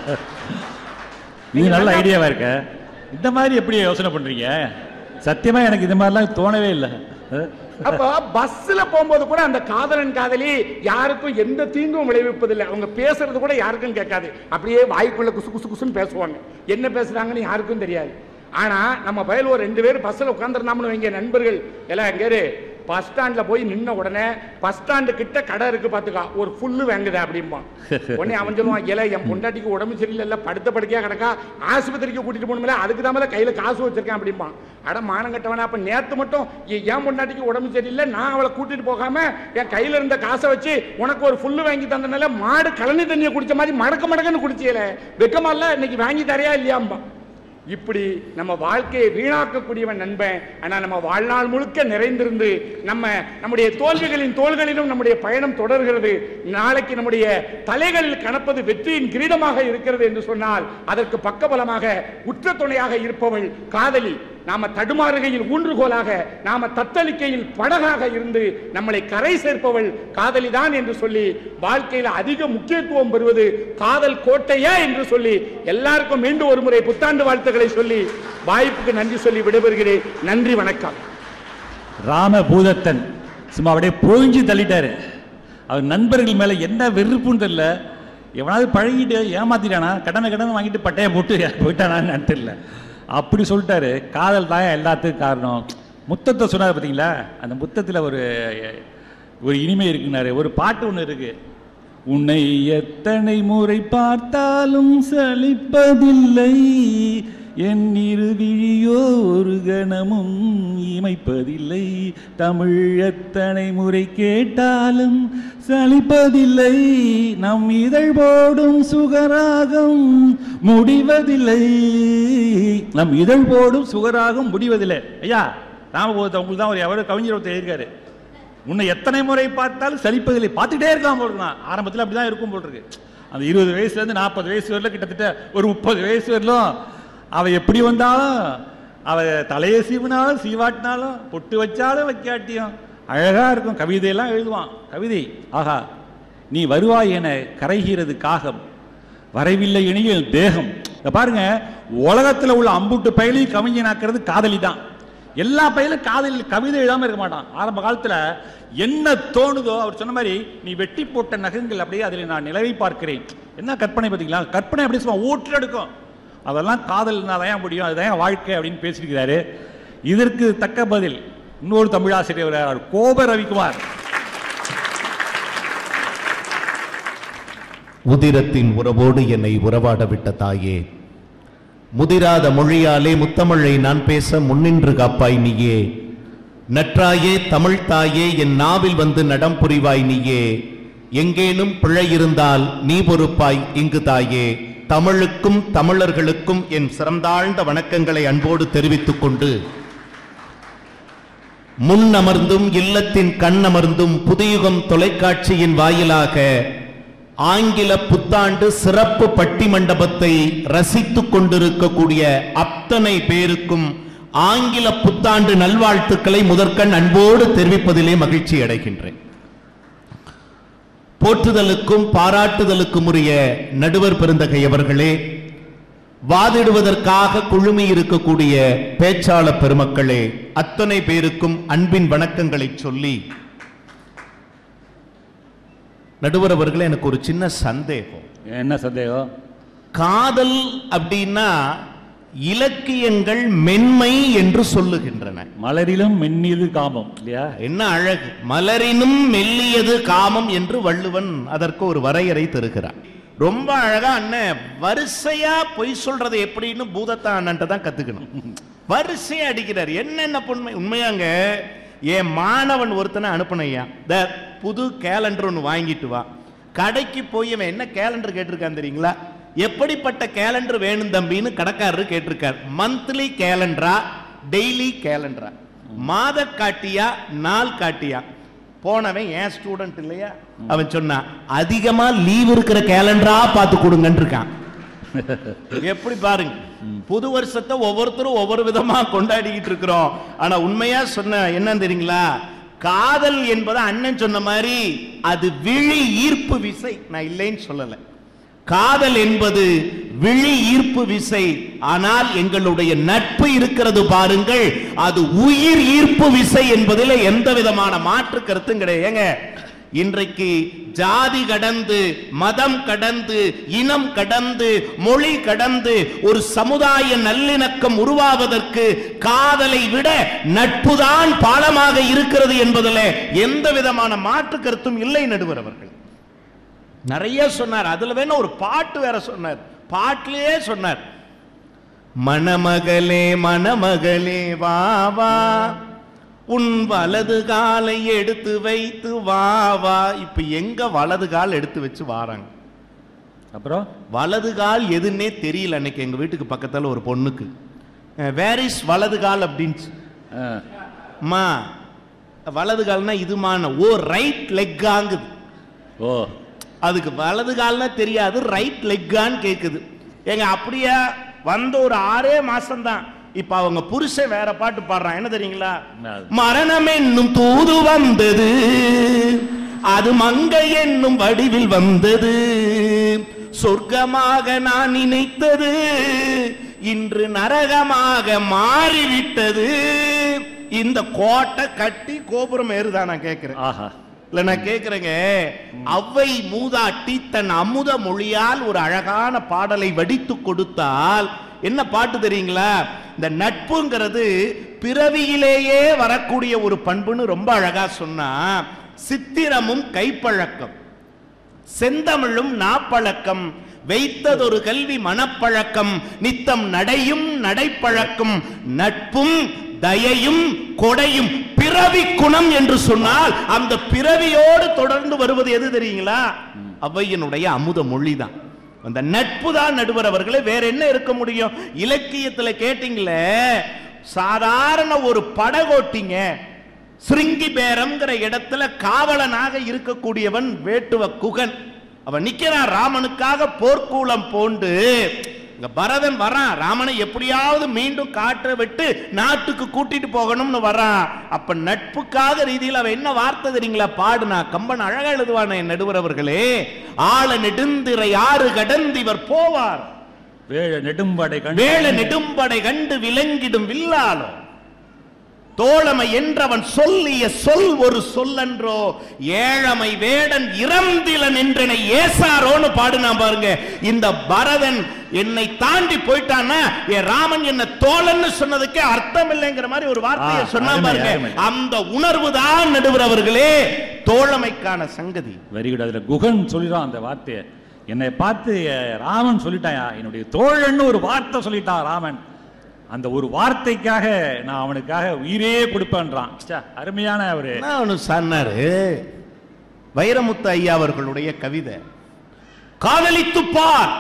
இது நல்ல ஐடியாவா இருக்க. இந்த மாதிரி எப்படி யோசனை பண்றீங்க? சத்தியமா எனக்கு இது மாதிரிலாம் தோணவே இல்லை. அப்ப பஸ்ல போகும்போது கூட அந்த காதலன் காதலி யாருக்கும் எந்த தீங்கும் விளைவிப்பதில்லை. அவங்க பேசுறது கூட யாருக்கும் கேட்காது. அப்படியே வாய்க்குள்ள குசு குசு குசுன்னு பேசுவாங்க. என்ன பேசுறாங்கன்னு யாருக்கும் தெரியாது. ஆனா நம்ம பயல் ஒரு ரெண்டு பேரும் பஸ்ல உட்கார்ந்துருந்தாம்னு வைங்க, நண்பர்கள் எல்லாம் எங்க பஸ் ஸ்டாண்ட்ல போய் நின்ன உடனே பஸ் ஸ்டாண்டு கிட்ட கடை இருக்கு பாத்துக்கா, ஒரு புல்லு வாங்குத அப்படிம்பான். உடனே அவன் சொல்லுவான், ஏல என் பொண்டாட்டிக்கு உடம்பு சரியில்லை, படுத்த படுக்கையா கிடக்கா, ஆஸ்பத்திரிக்கு கூட்டிட்டு போகணும்ல, அதுக்கு தான் கையில காசு வச்சிருக்கேன் அப்படிம்பான். அட மானம் கட்டவனா, அப்ப நேத்து மட்டும் என் பொண்டாட்டிக்கு உடம்பு சரியில்லை, நான் அவளை கூட்டிட்டு போகாம என் கையில இருந்த காசை வச்சு உனக்கு ஒரு புல்லு வாங்கி தந்தனால மாடு கழனி தண்ணியை குடிச்ச மாதிரி மடக்க மடக்கன்னு குடிச்சியல, வெக்கமால இன்னைக்கு வாங்கி தரையா இல்லையாம்பா. இப்படி நம்ம வாழ்க்கையை வீணாக்கக்கூடியவன் நண்பன். ஆனா நம்ம வாழ்நாள் முழுக்க நிறைந்திருந்து நம்ம நம்முடைய தோல்விகளின் தோள்களிலும் நம்முடைய பயணம் தொடர்கிறது. நாளைக்கு நம்முடைய தலைகளில் கணப்பது வெற்றியின் கிரீடமாக இருக்கிறது என்று சொன்னால் அதற்கு பக்கபலமாக உற்ற துணையாக இருப்பவள் காதலி. நாம தடுமாறுகையில் ஊன்றுகோலாக, நாம தத்தளிக்கையில் படகாக இருந்து நம்மளை கரை சேர்ப்பவள் காதலிதான் என்று சொல்லி வாழ்க்கையில் அதிக முக்கியத்துவம் பெறுவது காதல் கோட்டையா என்று சொல்லி எல்லாருக்கும் மீண்டும் ஒரு முறை புத்தாண்டு வாழ்த்துக்களை சொல்லி வாய்ப்புக்கு நன்றி சொல்லி விடைபெறுகிறேன். நன்றி, வணக்கம். ராமபூதத்தன் சும்மா அப்படியே பொழிஞ்சு தள்ளிட்டாரு. அவர் நண்பர்கள் மேல என்ன வெறுப்புன்னு தெரியல. எவனாவது பழகிட்டு ஏமாத்திட்டானா, கடனை கடனை வாங்கிட்டு பட்டையை போட்டு போயிட்டானான்னு தெரியல. அப்படி சொல்லிட்டாரு. காதல் தான் எல்லாத்துக்கும் காரணம். முத்தத்தை சொன்னார் பார்த்தீங்களா, அந்த முத்தத்தில் ஒரு ஒரு இனிமை இருக்குன்னாரு. ஒரு பாட்டு ஒன்று இருக்கு, உன்னை எத்தனை முறை பார்த்தாலும் சலிப்பதில்லை, என் இருவிழியோ ஒரு கணமும் இமைப்பதில்லை, தமிழ் எத்தனை முறை கேட்டாலும் சலிப்பதில்லை, நம் இதழ் போடும் சுகராகம் முடிவதில்லை, நம் இதழ் போடும் சுகராகம் முடிவதில்லை. ஐயா ராமபோதத்தை உங்களுக்கு தான் ஒரு எவ்வளோ கவிஞர் ஒருத்தர் எழுதியிருக்காரு. உன்னை எத்தனை முறை பார்த்தாலும் சலிப்பதில்லை. பார்த்துட்டே இருக்கலாம் போட்டுருக்கான். ஆரம்பத்தில் அப்படி தான் இருக்கும் போட்டிருக்கு. அந்த இருபது வயசுலேருந்து நாற்பது வயசு வரல, கிட்டத்தட்ட ஒரு முப்பது வயசு வரலும் அவ எப்படி வந்தாலும், அவ தலையை சீவினாலும் சீவாட்டினாலும், பொட்டு வச்சாலும் வைக்காட்டியும் அழகா இருக்கும். கவிதையெல்லாம் எழுதுவான். கவிதை, ஆகா நீ வருவாய் என கரைகிறது காகம், வரைவில்லை இனியில் தேகம். பாருங்க, உலகத்தில் உள்ள அம்புட்டு பயிலையும் கவிஞனாக்குறது காதலி தான். எல்லா பயிலும் காதலி கவிதை எழுதாம இருக்க மாட்டான். ஆரம்ப காலத்துல என்ன தோணுதோ அவர் சொன்ன மாதிரி, நீ வெட்டி போட்ட நகங்கள் அப்படியே அதில் நான் நிலவை பார்க்கிறேன். என்ன கற்பனை பார்த்தீங்களா? கற்பனை அப்படி சொல்லுவான், ஊற்று எடுக்கும். அதெல்லாம் காதல்னா தான் முடியும், அதுதான் வாழ்க்கை அப்படின்னு பேசியிருக்கிறாரு. இதற்கு தக்க பதில் இன்னொரு தமிழாசிரியர் கோப ரவிக்குமார். உதிரத்தின் உறவோடு என்னை உறவாட விட்ட தாயே, முதிராத மொழியாலே முத்தமிழை நான் பேச முன்னின்று காப்பாய் நீயே, நற்றாயே தமிழ் தாயே என் நாவில் வந்து நடம் புரிவாய் நீயே, எங்கேனும் பிழை இருந்தால் நீ பொறுப்பாய் இங்கு தாயே, தமிழுக்கும் தமிழர்களுக்கும் என் சிறந்தாழ்ந்த வணக்கங்களை அன்போடு தெரிவித்துக் கொண்டு, முன் அமர்ந்தும் இல்லத்தின் கண் அமர்ந்தும் புதியுகம் தொலைக்காட்சியின் வாயிலாக ஆங்கில புத்தாண்டு சிறப்பு பட்டி மண்டபத்தை ரசித்துக் கொண்டிருக்கக்கூடிய அத்தனை பேருக்கும் ஆங்கில புத்தாண்டு நல்வாழ்த்துக்களை முதற்கண் அன்போடு தெரிவிப்பதிலே மகிழ்ச்சி அடைகின்றேன். போற்றுதலுக்கும் பாராட்டுதலுக்கும் உரிய நடுவர் பெருந்தகை அவர்களே, வாதிடுவதற்காக குழுமி இருக்கக்கூடிய பேச்சாளர் பெருமக்களே, அத்தனை பேருக்கும் அன்பின் வணக்கங்களை சொல்லி, நடுவர் அவர்களே, எனக்கு ஒரு சின்ன சந்தேகம். என்ன சந்தேகம்? காதல் அப்படின்னா இலக்கியங்கள் மென்மை என்று சொல்லுகின்றன. மலரிலும் மென்னியது காமம் இல்லையா? என்ன அழகு! மலரினும் மெல்லியது காமம் என்று வள்ளுவன் அதற்கு ஒரு வரையறை தருகிறான். ரொம்ப அழகா அண்ணன் வரிசையா பொய் சொல்றது எப்படின்னு பூதத்தா அண்ணன்ட்ட தான் கத்துக்கணும். வரிசையா அடிக்கிறார். என்னென்ன உண்மை உண்மையாங்க. என் மாணவன் ஒருத்தனை அனுப்பினையா, இந்த புது கேலண்டர் ஒன்று வாங்கிட்டு வா. கடைக்கு போய் அவன் என்ன கேலண்டர் கேட்டிருக்கான் தெரியுங்களா? எப்படிப்பட்ட கேலண்டர் வேணும் தம்பின்னு கடைக்காரரு கேட்டிருக்கார். மந்த்லி கேலண்டரா, டெய்லி கேலண்டரா, மாத காட்டியா, நாள் காட்டியா? போனவன் ஏன் ஸ்டூடெண்ட் இல்லையா? அவன் சொன்னா அதிகமா லீவ் இருக்கிற கேலண்டரா பார்த்து கொடுங்கன்னு இருக்கான். எப்படி பாருங்க, புது வருஷத்தை ஒவ்வொருத்தரும் ஒவ்வொரு விதமா கொண்டாடிக்கிட்டு இருக்கிறோம். ஆனா உண்மையா சொன்ன என்ன தெரியுங்களா? காதல் என்பது அண்ணன் சொன்ன மாதிரி அது விழி ஈர்ப்பு விசை. நான் இல்லைன்னு சொல்லல. காதல் என்பது விழி ஈர்ப்பு விசை. ஆனால் எங்களுடைய நட்பு இருக்கிறது பாருங்கள், அது உயிர் ஈர்ப்பு விசை என்பதில் எந்த விதமான மாற்று கருத்தும் கிடையாது. இன்றைக்கு ஜாதி கடந்து, மதம் கடந்து, இனம் கடந்து, மொழி கடந்து ஒரு சமுதாய நல்லிணக்கம் உருவாவதற்கு காதலை விட நட்புதான் பாலமாக இருக்கிறது என்பதில் எந்த விதமான மாற்று கருத்தும் இல்லை. நடுவர் அவர்கள் நிறைய சொன்னார். அதுல வேணும் ஒரு பாட்டு வேற சொன்னார். பாட்டிலேயே சொன்னார், மணமகளே மணமகளே வா வா, உன் வலது காலை எடுத்து வைத்து வா வா. இப்ப எங்க வலது கால் எடுத்து வச்சு வாராங்க? அப்புறம் வலது கால் எதுன்னே தெரியல. அன்னைக்கு எங்க வீட்டுக்கு பக்கத்துல ஒரு பொண்ணுக்கு வேர் இஸ் வலது கால் அப்படின்னு, மா வலது கால்னா இதுமான, ஓ ரைட் லெக் ஆங்குது. ஓ, அதுக்கு வலது கால்னா தெரியாது, ரைட் லெக்கான்னு கேக்குது. எங்க அப்படியே வந்த ஒரு ஆறே மாசம் தான். இப்ப அவங்க புருஷன் வேற பாட்டு பாடுறான். என்ன தெரியுங்களா? மரணம் என்னும் தூது வந்தது, அது மங்கை என்னும் வடிவில் வந்தது, சொர்க்கமாக நான் நினைத்தது இன்று நரகமாக மாறிவிட்டது. இந்த கோட்டை கட்டி கோபுரம் ஏறுதான். நான் கேட்கிறேன். ஆஹா, இல்ல நான் கேட்கிறேங்க, அவ்வை மூதாட்டி தன் அமுத மொழியால் ஒரு அழகான பாடலை வடித்து கொடுத்தால் என்ன பாட்டு தெரியுங்களா? இந்த நட்புங்கிறது பிறவியிலேயே வரக்கூடிய ஒரு பண்புன்னு ரொம்ப அழகா சொன்னா, சித்திரமும் கைப்பழக்கம், செந்தமிழும் நாப்பழக்கம், வைத்ததொரு கல்வி மனப்பழக்கம், நித்தம் நடையும் நடைப்பழக்கம், நட்பும் தயையும் கொடையும் பிறவி குணம் என்று சொன்னால் அந்த பிறவியோடு தொடர்ந்து வருவது எது தெரியுங்களா? அவ்வையினுடைய அமுத மொழிதான். அந்த நட்பு தான் நடுவர் அவர்களே. வேற என்ன இருக்க முடியும்? இலக்கியத்துல கேட்டீங்களே, சாதாரண ஒரு படகோட்டிங்க சிருங்கி பேரம்ங்கிற இடத்துல காவலனாக இருக்கக்கூடியவன் வேட்டுவ குகன். அவன் நிக்கிறான் ராமனுக்காக போர்க்கூலம் போண்டு. பரதன் வரான், ராமனை எப்படியாவது மீண்டும் காற்ற விட்டு நாட்டுக்கு கூட்டிட்டு போகணும்னு வரான். அப்ப நட்புக்காக ரீதியில் அவன் என்ன வார்த்தை தெரியுங்களா பாடுனா? கம்பன் அழகா எழுதுவான நடுவர் அவர்களே, ஆள நெடுந்திரை ஆறு கடந்து இவர் போவார், வேள நெடும்படை வேள நெடும்படை கண்டு விலங்கிடும் வில்லாலோ, தோழமை என்றவன் சொல்லிய சொல் ஒரு சொல்லன்றோ, ஏழமை வேடன் இறந்திலன் என்றனை ஏசாரோன்னு பாடுனா பாருங்க. இந்த பரதன் என்னை தாண்டி போயிட்டான்னா என் ராமன் என்ன தோழன்னு சொன்னதுக்கே அர்த்தம் இல்லைங்கிற மாதிரி ஒரு வார்த்தையை சொன்னா பாருங்க. அந்த உணர்வு தான் நடுவர் அவர்களே தோழமைக்கான சங்கதி. Very good. அதுல குகன் சொல்லிடுறான் அந்த வார்த்தையை. என்னை பார்த்து ராமன் சொல்லிட்டாயா, என்னுடைய தோழன்னு ஒரு வார்த்தை சொல்லிட்டான் ராமன். அந்த ஒரு வார்த்தைக்காக நான் அவனுக்காக உயிரே கொடுப்பேன்றான். அருமையான ஒரு சொன்னாரு வைரமுத்து ஐயா அவர்களுடைய கவிதை. காதலித்து பார்,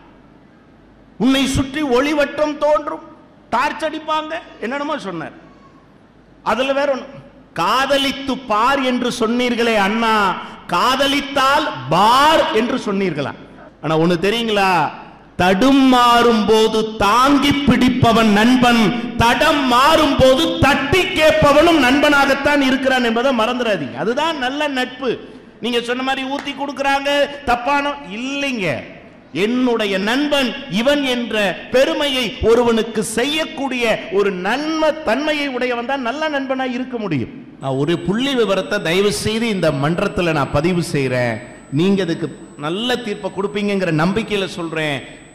உன்னை சுற்றி ஒளிவட்டம் தோன்றும், டார்ச் அடிப்பாங்க, என்னென்னமோ சொன்னார். அதுல வேற ஒண்ணு, காதலித்து பார் என்று சொன்னீர்களே அண்ணா, காதலித்தால் பார் என்று சொன்னீர்களா? ஆனா ஒண்ணு தெரியுங்களா? தடும் மாறும் போது தாங்கி பிடிப்பவன் நண்பன், தடம் மாறும் போது தட்டி கேட்பவனும் நண்பனாகத்தான் இருக்கிறான் என்பதை மறந்துடாதீங்க. அதுதான் நல்ல நட்பு. நீங்க சொன்ன மாதிரி ஊத்தி கொடுக்கறாங்க தப்பான இல்லைங்க. என்னுடைய நண்பன் இவன் என்ற பெருமையை ஒருவனுக்கு செய்யக்கூடிய ஒரு நன்மை தன்மையை உடையவன் தான் நல்ல நண்பனா இருக்க முடியும். நான் ஒரு புள்ளி விவரத்தை தயவு செய்து இந்த மன்றத்தில் நான் பதிவு செய்யறேன். நீங்க அதுக்கு நல்ல தீர்ப்பை கொடுப்பீங்கிற நம்பிக்கையில சொல்றேன்.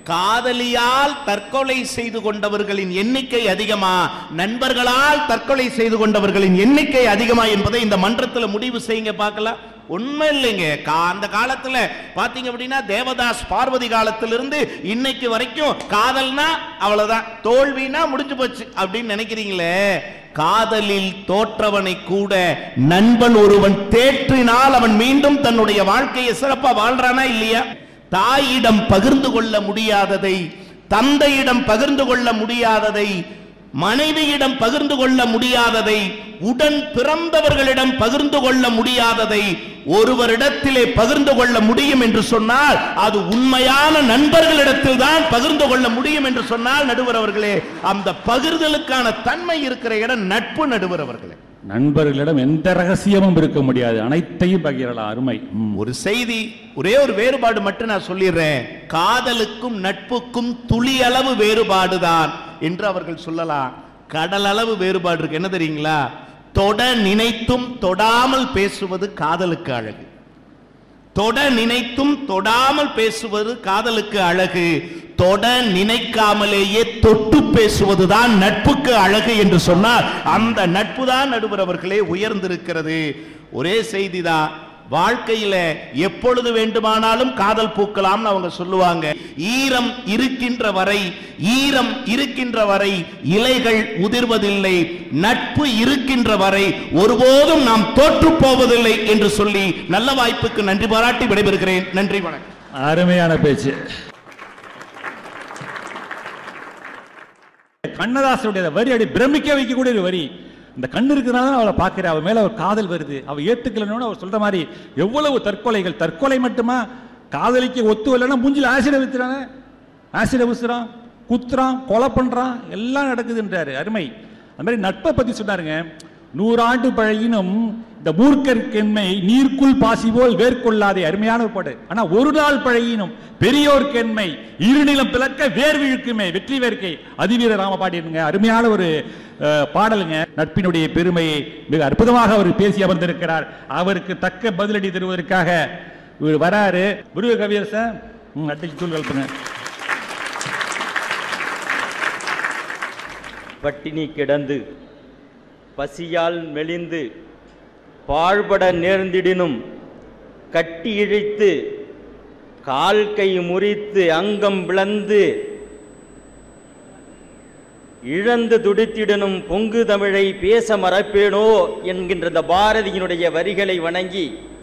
காதலியால் தற்கொலை செய்து கொண்டவர்களின் எண்ணிக்கை அதிகமா, நண்பர்களால் தற்கொலை செய்து கொண்டவர்களின் எண்ணிக்கை அதிகமா என்பதை இந்த மன்றத்தில் முடிவு செய்யுங்க பார்க்கலாம். உண்மை இல்லைங்க. அந்த காலத்துல பாத்தீங்க அப்படின்னா தேவதாஸ் பார்வதி காலத்திலிருந்து இன்னைக்கு வரைக்கும் காதல்னா அவ்வளவுதான், தோல்வினா முடிஞ்சு போச்சு அப்படின்னு நினைக்கிறீங்களே. காதலில் தோற்றவனை கூட நண்பன் ஒருவன் தேற்றினால் அவன் மீண்டும் தன்னுடைய வாழ்க்கையை சிறப்பா வாழ்றானா இல்லையா? தாயிடம் பகிர்ந்து கொள்ள முடியாததை, தந்தையிடம் பகிர்ந்து கொள்ள முடியாததை, மனைவியிடம் பகிர்ந்து கொள்ள முடியாததை, உடன் பிறந்தவர்களிடம் பகிர்ந்து கொள்ள முடியாததை ஒருவரிடத்திலே பகிர்ந்து கொள்ள முடியும் என்று சொன்னால் அது உண்மையான நண்பர்களிடத்தில் தான் பகிர்ந்து கொள்ள முடியும் என்று சொன்னால், நடுவர் அவர்களே, அந்த பகிர்தலுக்கான தன்மை இருக்கிற இடம் நட்பு. நடுவர் அவர்களே, நண்பர்களிடம் எந்த ரகசியமும் இருக்க முடியாது, அனைத்தையும் பகிரலாம். அருமை. ஒரு செய்தி, ஒரே ஒரு வேறுபாடு மட்டும் நான் சொல்லிடுறேன். காதலுக்கும் நட்புக்கும் துளி அளவு வேறுபாடுதான் என்று அவர்கள் சொல்லலாம். கடல் அளவு வேறுபாடு இருக்கு. என்ன தெரியுங்களா? தொட நினைத்தும் தொடாமல் பேசுவது காதலுக்கு அழகு. தொட நினைத்தும் தொடாமல் பேசுவது காதலுக்கு அழகு. தொட நினைக்காமலேயே தொட்டு பேசுவதுதான் நட்புக்கு அழகு என்று சொன்னால் அந்த நட்பு தான் நடுவர் அவர்களே உயர்ந்திருக்கிறது. ஒரே செய்திதான், வாழ்க்கையில எப்பொழுது வேண்டுமானாலும் காதல் பூக்கலாம்னு அவங்க சொல்லுவாங்க. ஈரம் இருக்கின்ற வரை, ஈரம் இருக்கின்ற வரை இலைகள் உதிர்வதில்லை, நட்பு இருக்கின்ற வரை ஒருபோதும் நாம் தோற்று போவதில்லை என்று சொல்லி நல்ல வாய்ப்புக்கு நன்றி பாராட்டி விடைபெறுகிறேன். நன்றி, வணக்கம். அருமையான பேச்சு. கண்ணதாசனுடைய வரி அடி பிரமிக்க வைக்கக்கூடிய வரி. இந்த கண்ணு இருக்கிறனால அவளை பார்க்கிற, அவள் மேல ஒரு காதல் வருது, அவ ஏத்துக்கலன்னு அவர் சொல்ற மாதிரி எவ்வளவு தற்கொலைகள். தற்கொலை மட்டுமா, காதலிக்கு ஒத்து இல்லைன்னா மூஞ்சில் ஆசிட வித்துறாங்க, ஆசிட விசுறான், குத்துறான், கொலை பண்றான், எல்லாம் நடக்குதுன்றாரு. அருமை. அது மாதிரி நட்பை பத்தி சொன்னாருங்க. நூறாண்டு பழகினும் இந்த மூர்க்கற்கென்மை நீர்க்குள் பாசி போல் வேர்கொள்ளாதே. அருமையான ஒரு பாட்டு. ஆனா ஒரு நாள் பழகினும் பெரியோர்க்கென்மை இருநிலம் பிளக்க வேர் விழுக்குமே. வெற்றி வேர்க்கை அதிவீர ராம பாடிருங்க. அருமையான ஒரு பாடலுங்க. நட்பினுடைய பெருமையை மிக அற்புதமாக அவர் பேசி அமர்ந்திருக்கிறார். அவருக்கு தக்க பதிலடி தருவதற்காக வராரு முருக கவியரசன். அட்டைக்கு தூள் கல்புங்க. பட்டினி கிடந்து பசியால் மெலிந்து பாழ்பட நேர்ந்திடினும் கட்டி இழைத்து கால் கை முறித்து அங்கம் பிளந்து இழந்து துடித்திடனும் பொங்கு தமிழை பேச மறப்பேனோ என்கின்ற இந்த பாரதியினுடைய வரிகளை வணங்கி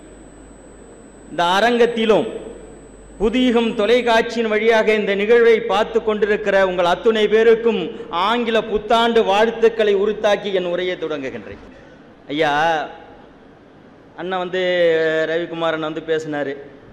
இந்த அரங்கத்திலும் புதியகம் தொலைக்காட்சியின் வழியாக இந்த நிகழ்வை பார்த்து கொண்டிருக்கிற உங்கள் அத்துணை பேருக்கும் ஆங்கில புத்தாண்டு வாழ்த்துக்களை உரித்தாக்கி என் உரையை தொடங்குகின்றேன். ஐயா, அண்ணன் வந்து ரவிக்குமாரன் வந்து பேசினார்.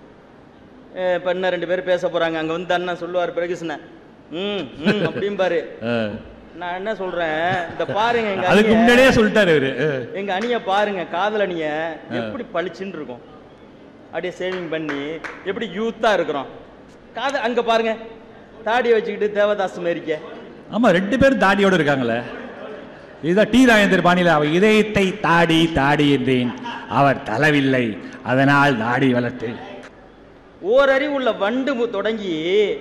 இப்போ இன்னும் ரெண்டு பேர் பேச போகிறாங்க. அங்கே வந்து அண்ணன் சொல்லுவார், பிரகிருஷ்ணன் ம் ம் அப்படிம்பாரு. நான் என்ன சொல்கிறேன், இந்த பாருங்க, எங்கள் அதுக்கு முன்னாடியே சொல்லிட்டாரு அவரு. எங்கள் அணியை பாருங்க, காதல் அணியை எப்படி பளிச்சுன்னு இருக்கும், அப்படியே சேவிங் பண்ணி எப்படி யூத்தா இருக்கிறோம். காது அங்க பாருங்க, தாடியை வச்சுக்கிட்டு தேவதாஸ் மேரிக்க. ஆமா, ரெண்டு பேரும் தாடியோடு இருக்காங்களே. இதுதான் டி ராஜேந்தர் பாணியில, அவர் இதயத்தை தாடி தாடி என்றேன், அவர் தளவில்லை, அதனால் தாடி வளர்த்து. ஓரறிவு உள்ள வண்டு தொடங்கி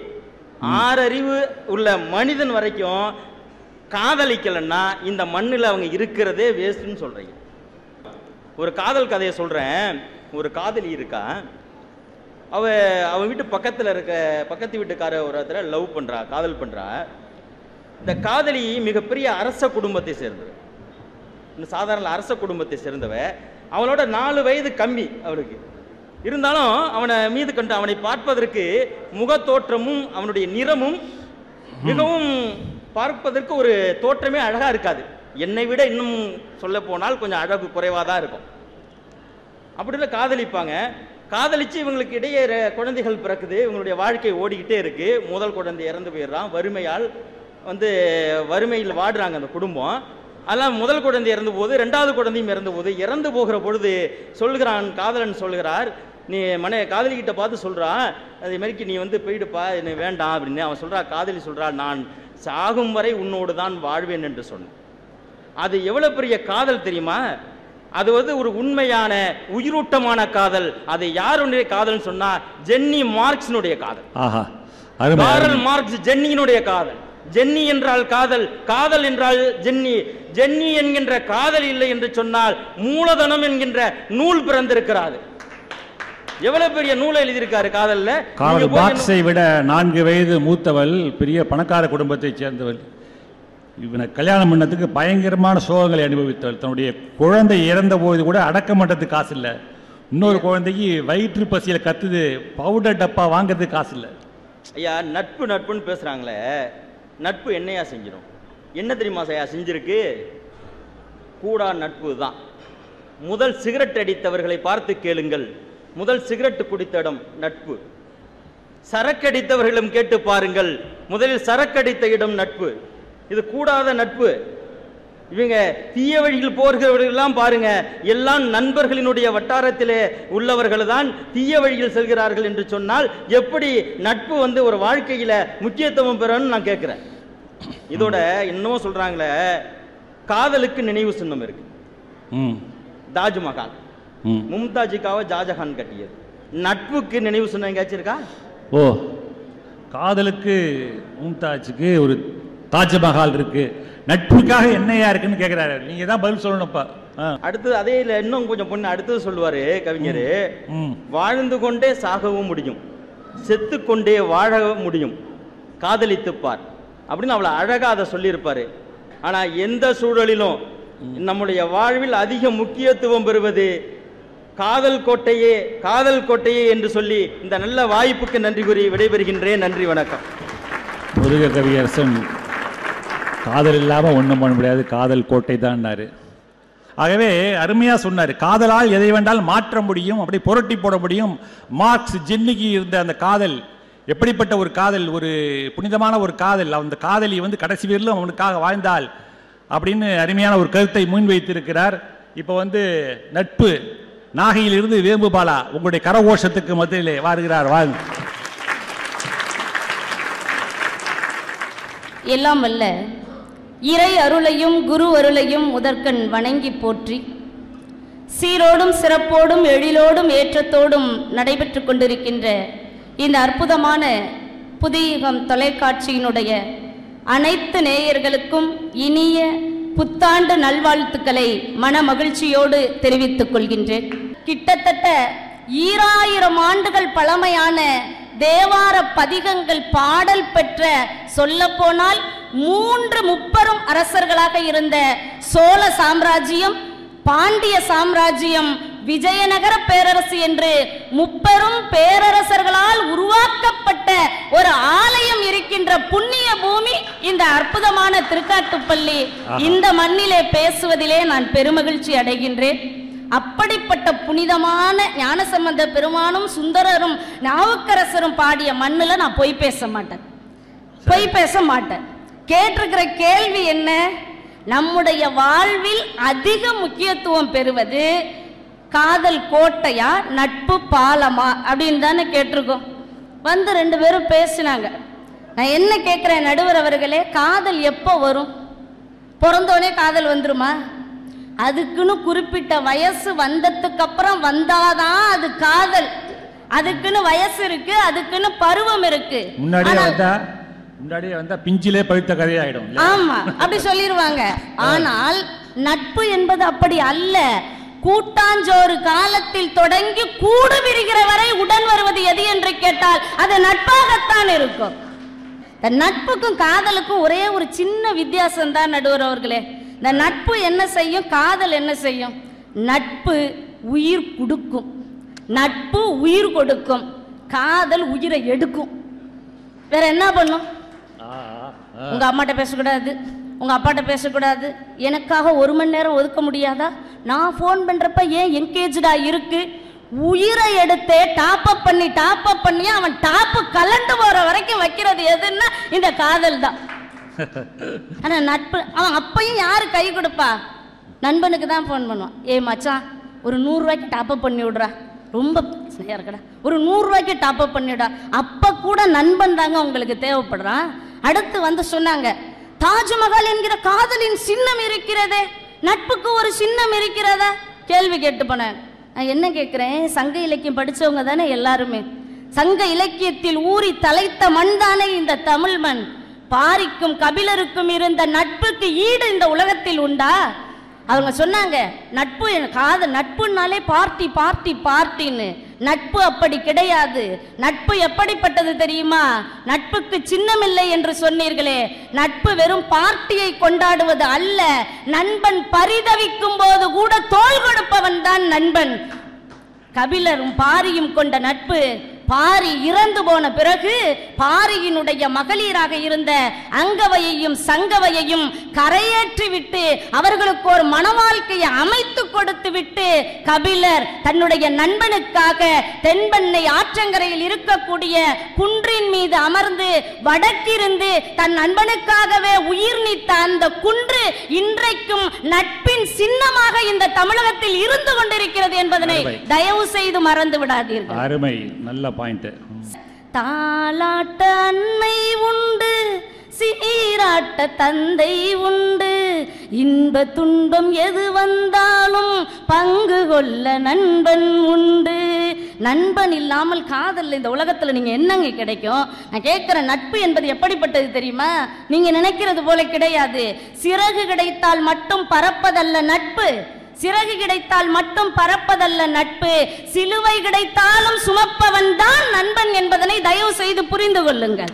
ஆறறிவு உள்ள மனிதன் வரைக்கும் காதலிக்கலன்னா இந்த மண்ணில் அவங்க இருக்கிறதே வேஸ்ட்னு சொல்றீங்க. ஒரு காதல் கதையை சொல்றேன். ஒரு காதலி இருக்கா, அவ அவன் வீட்டு பக்கத்தில் இருக்க பக்கத்து வீட்டுக்கார ஒரு இடத்துல லவ் பண்றா, காதல் பண்றா. இந்த காதலி மிகப்பெரிய அரச குடும்பத்தை சேர்ந்தவ, இந்த சாதாரண அரச குடும்பத்தை சேர்ந்தவ. அவனோட நாலு வயது கம்மி அவளுக்கு. இருந்தாலும் அவனை மீது கண்டு அவனை பார்ப்பதற்கு முகத்தோற்றமும் அவனுடைய நிறமும் மிகவும் பார்ப்பதற்கு ஒரு தோற்றமே அழகா இருக்காது. என்னை விட இன்னும் சொல்ல போனால் கொஞ்சம் அழகு குறைவாதான் இருக்கும். அப்படிதான் காதலிப்பாங்க. காதலிச்சு இவங்களுக்கு இடையே குழந்தைகள் பிறக்குது. இவங்களுடைய வாழ்க்கை ஓடிக்கிட்டே இருக்கு. முதல் குழந்தை இறந்து போயிடுறான். வறுமையால் வந்து வறுமையில் வாடுறாங்க அந்த குடும்பம். அதெல்லாம் முதல் குழந்தை இறந்து போது, ரெண்டாவது குழந்தையும் இறந்து போது, இறந்து போகிற பொழுது சொல்லுகிறான், காதலன் சொல்லுகிறார், நீ மன காதலிக்கிட்ட பார்த்து சொல்கிறான், அதே மாதிரிக்கு நீ வந்து போயிடுப்பா, என்ன வேண்டாம் அப்படின்னு. அவன் சொல்கிறா, காதலி சொல்கிறா, நான் சாகும் வரை உன்னோடு தான் வாழ்வேன் என்று சொன்னேன். அது எவ்வளோ பெரிய காதல் தெரியுமா? அது வந்து ஒரு உண்மையான உயிரூட்டமான காதல். அது யாருடைய காதல்னு சொன்னா ஜென்னி மார்க்ஸ்னுடைய காதல். ஆஹா, அருமை, காரல் அருமை. மார்க்ஸ் ஜென்னியினுடைய காதல். ஜென்னி என்றால் காதல், காதல் என்றால் ஜென்னி. ஜென்னி என்கின்ற காதல் இல்லை என்று சொன்னால் மூலதனம் என்கின்ற நூல் பிறந்திருக்கிறாரு. எவ்வளவு பெரிய நூலை எழுதியிருக்காரு காதல்ல. கார்ல் மார்க்ஸை விட நான்கு வயது மூத்தவள், பெரிய பணக்கார குடும்பத்தைச் சேர்ந்தவள். இவனை கல்யாணம் பண்ணதுக்கு பயங்கரமான சோகங்களை அனுபவித்தவள். தன்னுடைய குழந்தை இறந்த போது கூட அடக்கம் பண்ணுறதுக்கு காசு இல்லை. இன்னொரு குழந்தைக்கு வயிற்று பசியில் கத்துது, பவுடர் டப்பா வாங்குறதுக்கு காசு இல்லை. ஐயா, நட்பு நட்புன்னு பேசுறாங்களே, நட்பு என்னையா செஞ்சிடும்? என்ன தெரியுமா ஐயா செஞ்சிருக்கு? கூடா நட்பு தான். முதல் சிகரெட் அடித்தவர்களை பார்த்து கேளுங்கள், முதல் சிகரெட் குடித்த இடம் நட்பு. சரக்கடித்தவர்களும் கேட்டு பாருங்கள், முதலில் சரக்கடித்த இடம் நட்பு. இது கூடாத நட்பு. இவங்க தீய வழியில் போகிறவர்களெல்லாம் பாருங்க, எல்லாம் நண்பர்களினுடைய வட்டாரத்திலே உள்ளவர்கள் தான் தீய வழியில் செல்கிறார்கள் என்று சொன்னால் எப்படி நட்பு வந்து ஒரு வாழ்க்கையில முக்கியத்துவம் பெறணும்னு நான் கேட்கிறேன். இதோட இன்னும் சொல்றாங்களே, காதலுக்கு நினைவு சின்னம் இருக்கு. தாஜ்மஹால் மும்தாஜுக்காக ஷாஜஹான் கட்டியது. நட்புக்கு நினைவு சின்னம் எங்கேயாச்சும் இருக்கா? ஓ, காதலுக்கு மும்தாஜுக்கு ஒரு தாஜ்மஹால் இருக்கு, நட்புக்காக என்னையா இருக்குன்னு கேட்கிறாரு. நீங்க தான் பதில் சொல்லணும்ப்பா. அடுத்து அதே இல்ல, இன்னும் கொஞ்சம் பொண்ணு அடுத்தது சொல்லுவாரு கவிஞர், வாழ்ந்து கொண்டே சாகவும் முடியும், செத்து கொண்டே வாழ முடியும், காதலித்துப்பார் அப்படின்னு அவ்வளவு அழகா அதை சொல்லியிருப்பாரு. ஆனா எந்த சூழலிலும் நம்முடைய வாழ்வில் அதிக முக்கியத்துவம் பெறுவது காதல் கோட்டையே, காதல் கோட்டையே என்று சொல்லி இந்த நல்ல வாய்ப்புக்கு நன்றி கூறி விடைபெறுகின்றேன். நன்றி, வணக்கம். முருக கவியரசன் காதல் இல்லாமல் ஒன்றும் பண்ண முடியாது, காதல் கோட்டை தான்னாரு. ஆகவே அருமையாக சொன்னார், காதலால் எதை வேண்டால் மாற்ற முடியும், அப்படி புரட்டி போட முடியும். மார்க்ஸ் ஜென்னிக்கு இருந்த அந்த காதல் எப்படிப்பட்ட ஒரு காதல், ஒரு புனிதமான ஒரு காதல். அந்த காதலி வந்து கடைசி வீரிலும் அவனுக்காக வாழ்ந்தாள் அப்படின்னு அருமையான ஒரு கருத்தை முன்வைத்திருக்கிறார். இப்போ வந்து நட்பு நாகையிலிருந்து வேம்பு பாலா உங்களுடைய கரகோஷத்துக்கு மத்தியிலே வருகிறார். வாழ் எல்லாம் வல்ல இறை அருளையும் குரு அருளையும் முதற்கண் வணங்கி போற்றி, சீரோடும் சிறப்போடும் எழிலோடும் ஏற்றத்தோடும் நடைபெற்று கொண்டிருக்கின்ற இந்த அற்புதமான புதியுகம் தொலைக்காட்சியினுடைய அனைத்து நேயர்களுக்கும் இனிய புத்தாண்டு நல்வாழ்த்துக்களை மன மகிழ்ச்சியோடு தெரிவித்துக் கொள்கின்றேன். கிட்டத்தட்ட ஈராயிரம் ஆண்டுகள் பழமையான தேவார பதிகங்கள் பாடல் பெற்ற, சொல்ல போனால் மூன்று முப்பெரும் அரசர்களாக இருந்த சோழ சாம்ராஜ்யம், பாண்டிய சாம்ராஜ்யம், விஜயநகர பேரரசு என்று முப்பெரும் பேரரசர்களால் உருவாக்கப்பட்ட ஒரு ஆலயம் இருக்கின்ற புண்ணிய பூமி இந்த அற்புதமான திருக்காட்டுப்பள்ளி. இந்த மண்ணிலே பேசுவதிலே நான் பெருமகிழ்ச்சி அடைகின்றேன். அப்படிப்பட்ட புனிதமான ஞானசம்பந்த பெருமானும் சுந்தரரும் நாவுக்கரசரும் பாடிய மண்ணுல நான் பொய் பேச மாட்டேன், பொய் பேச மாட்டேன். கேட்டிருக்கிற கேள்வி என்ன? நம்முடைய வாழ்வில் அதிக முக்கியத்துவம் பெறுவது காதல் கோட்டையா நட்பு பாலமா அப்படின்னு தானே கேட்டிருக்கோம். வந்து ரெண்டு பேரும் பேசினாங்க. நான் என்ன கேட்கிறேன் நடுவர் அவர்களே, காதல் எப்போ வரும்? பிறந்தோடனே காதல் வந்துருமா? அதுக்குன்னு குறிப்பிட்ட வயசு வந்ததுக்கு அப்புறம் வந்தாதான் அது காதல். அதுக்குன்னு வயசு இருக்கு, அதுக்குன்னு பருவம் இருக்கு. முன்னாடியே வந்தா முன்னாடியே வந்தா பிஞ்சிலே பழுத்த கதையாயிடும். ஆமா, அப்படி சொல்லிடுவாங்க. ஆனால் நட்பு என்பது அப்படி அல்ல. கூட்டாஞ்சோறு காலத்தில் தொடங்கி கூடு விரிகிற வரை உடன் வருவது எது என்று கேட்டால் அது நட்பாகத்தான் இருக்கும். நட்புக்கும் காதலுக்கும் ஒரே ஒரு சின்ன வித்தியாசம் தான் நடுவர் அவர்களே. இந்த நட்பு என்ன செய்யும், காதல் என்ன செய்யும்? நட்பு உயிர் கொடுக்கும், நட்பு உயிர் கொடுக்கும், காதல் உயிரை எடுக்கும். வேற என்ன பண்ணும்? உங்க அம்மாட்ட பேசக்கூடாது, உங்க அப்பாட்ட பேசக்கூடாது, எனக்காக ஒரு மணி நேரம் ஒதுக்க முடியாதா? நான் ஃபோன் பண்றப்ப ஏன் என்கேஜா இருக்கு? உயிரை எடுத்தே டாப் அப் பண்ணி டாப் அப் பண்ணி அவன் டாப் கலண்டு போற வரைக்கும் வைக்கிறது எதுன்னா இந்த காதல் தான். ஆனா நட்பு அவன் அப்பையும் யாரு கை கொடுப்பா? நண்பனுக்கு தான் ஃபோன் பண்ணுவான். ஏ மச்சான், ஒரு நூறு ரூபாய்க்கு டாப் அப் பண்ணி விடுறா, ரொம்ப சரியா இருக்கடா, ஒரு நூறு ரூபாய்க்கு டாப் அப் பண்ணிவிடா. அப்ப கூட நண்பன் தாங்க உங்களுக்கு தேவைப்படுறான். அடுத்து வந்து சொன்னாங்க, தாஜ்மஹால் என்கிற காதலின் சின்னம் இருக்கிறதே, நட்புக்கு ஒரு சின்னம் இருக்கிறதா? கேள்வி கேட்டு போனேன். நான் என்ன கேட்குறேன், சங்க இலக்கியம் படித்தவங்க தானே எல்லாருமே. சங்க இலக்கியத்தில் ஊறி தலைத்த மண் தானே இந்த தமிழ் மண். பாரிக்கும் கபிலருக்கும் இருந்த நட்புக்கு ஈடு இந்த உலகத்தில் உண்டா? அவங்க சொன்னாங்க நட்பு காத நட்புனாலே பார்ட்டி பார்ட்டி பார்ட்டின்னு. நட்பு அப்படி கிடையாது. நட்பு எப்படிப்பட்டது தெரியுமா? நட்புக்கு சின்னமில்லை என்று சொன்னீர்களே, நட்பு வெறும் பார்ட்டியை கொண்டாடுவது அல்ல. நண்பன் பரிதவிக்கும் போது கூட தோள் கொடுப்பவன் தான் நண்பன். கபிலரும் பாரியும் கொண்ட நட்பு, பாரி இறந்து போன பிறகு பாரியினுடைய மகளிராக இருந்த அங்கவையையும் சங்கவையையும் கரையேற்றி விட்டு அவர்களுக்கு ஒரு மன வாழ்க்கையை அமைத்து கொடுத்து விட்டு கபிலர் தன்னுடைய நண்பனுக்காக தென்பெண்ணை ஆற்றங்கரையில் இருக்கக்கூடிய குன்றின் மீது அமர்ந்து வடக்கிருந்து தன் நண்பனுக்காகவே உயிர் நீத்த அந்த குன்று இன்றைக்கும் நட்பின் சின்னமாக இந்த தமிழகத்தில் இருந்து கொண்டிருக்கிறது என்பதனை தயவு செய்து மறந்து விடாதீர்கள். அருமை, நல்ல பாயிண்ட். தாலாட்ட அன்னை உண்டு, சீராட்ட தந்தை உண்டு, இன்ப துன்பம் எது வந்தாலும் பங்கு கொள்ள நண்பன் உண்டு. நண்பன் இல்லாமல் காதல் இந்த உலகத்துல நீங்க என்னங்க கிடைக்கும்? நான் கேட்கிற நட்பு என்பது எப்படிப்பட்டது தெரியுமா? நீங்க நினைக்கிறது போல கிடையாது. சிறகு கிடைத்தால் மட்டும் பறப்பதல்ல நட்பு. சிறகு கிடைத்தால் மட்டும் பறப்பதல்ல நட்பு. சிலுவை கிடைத்தாலும் சுமப்பவன் தான் நண்பன் என்பதனை தயவு செய்து புரிந்து கொள்ளுங்கள்.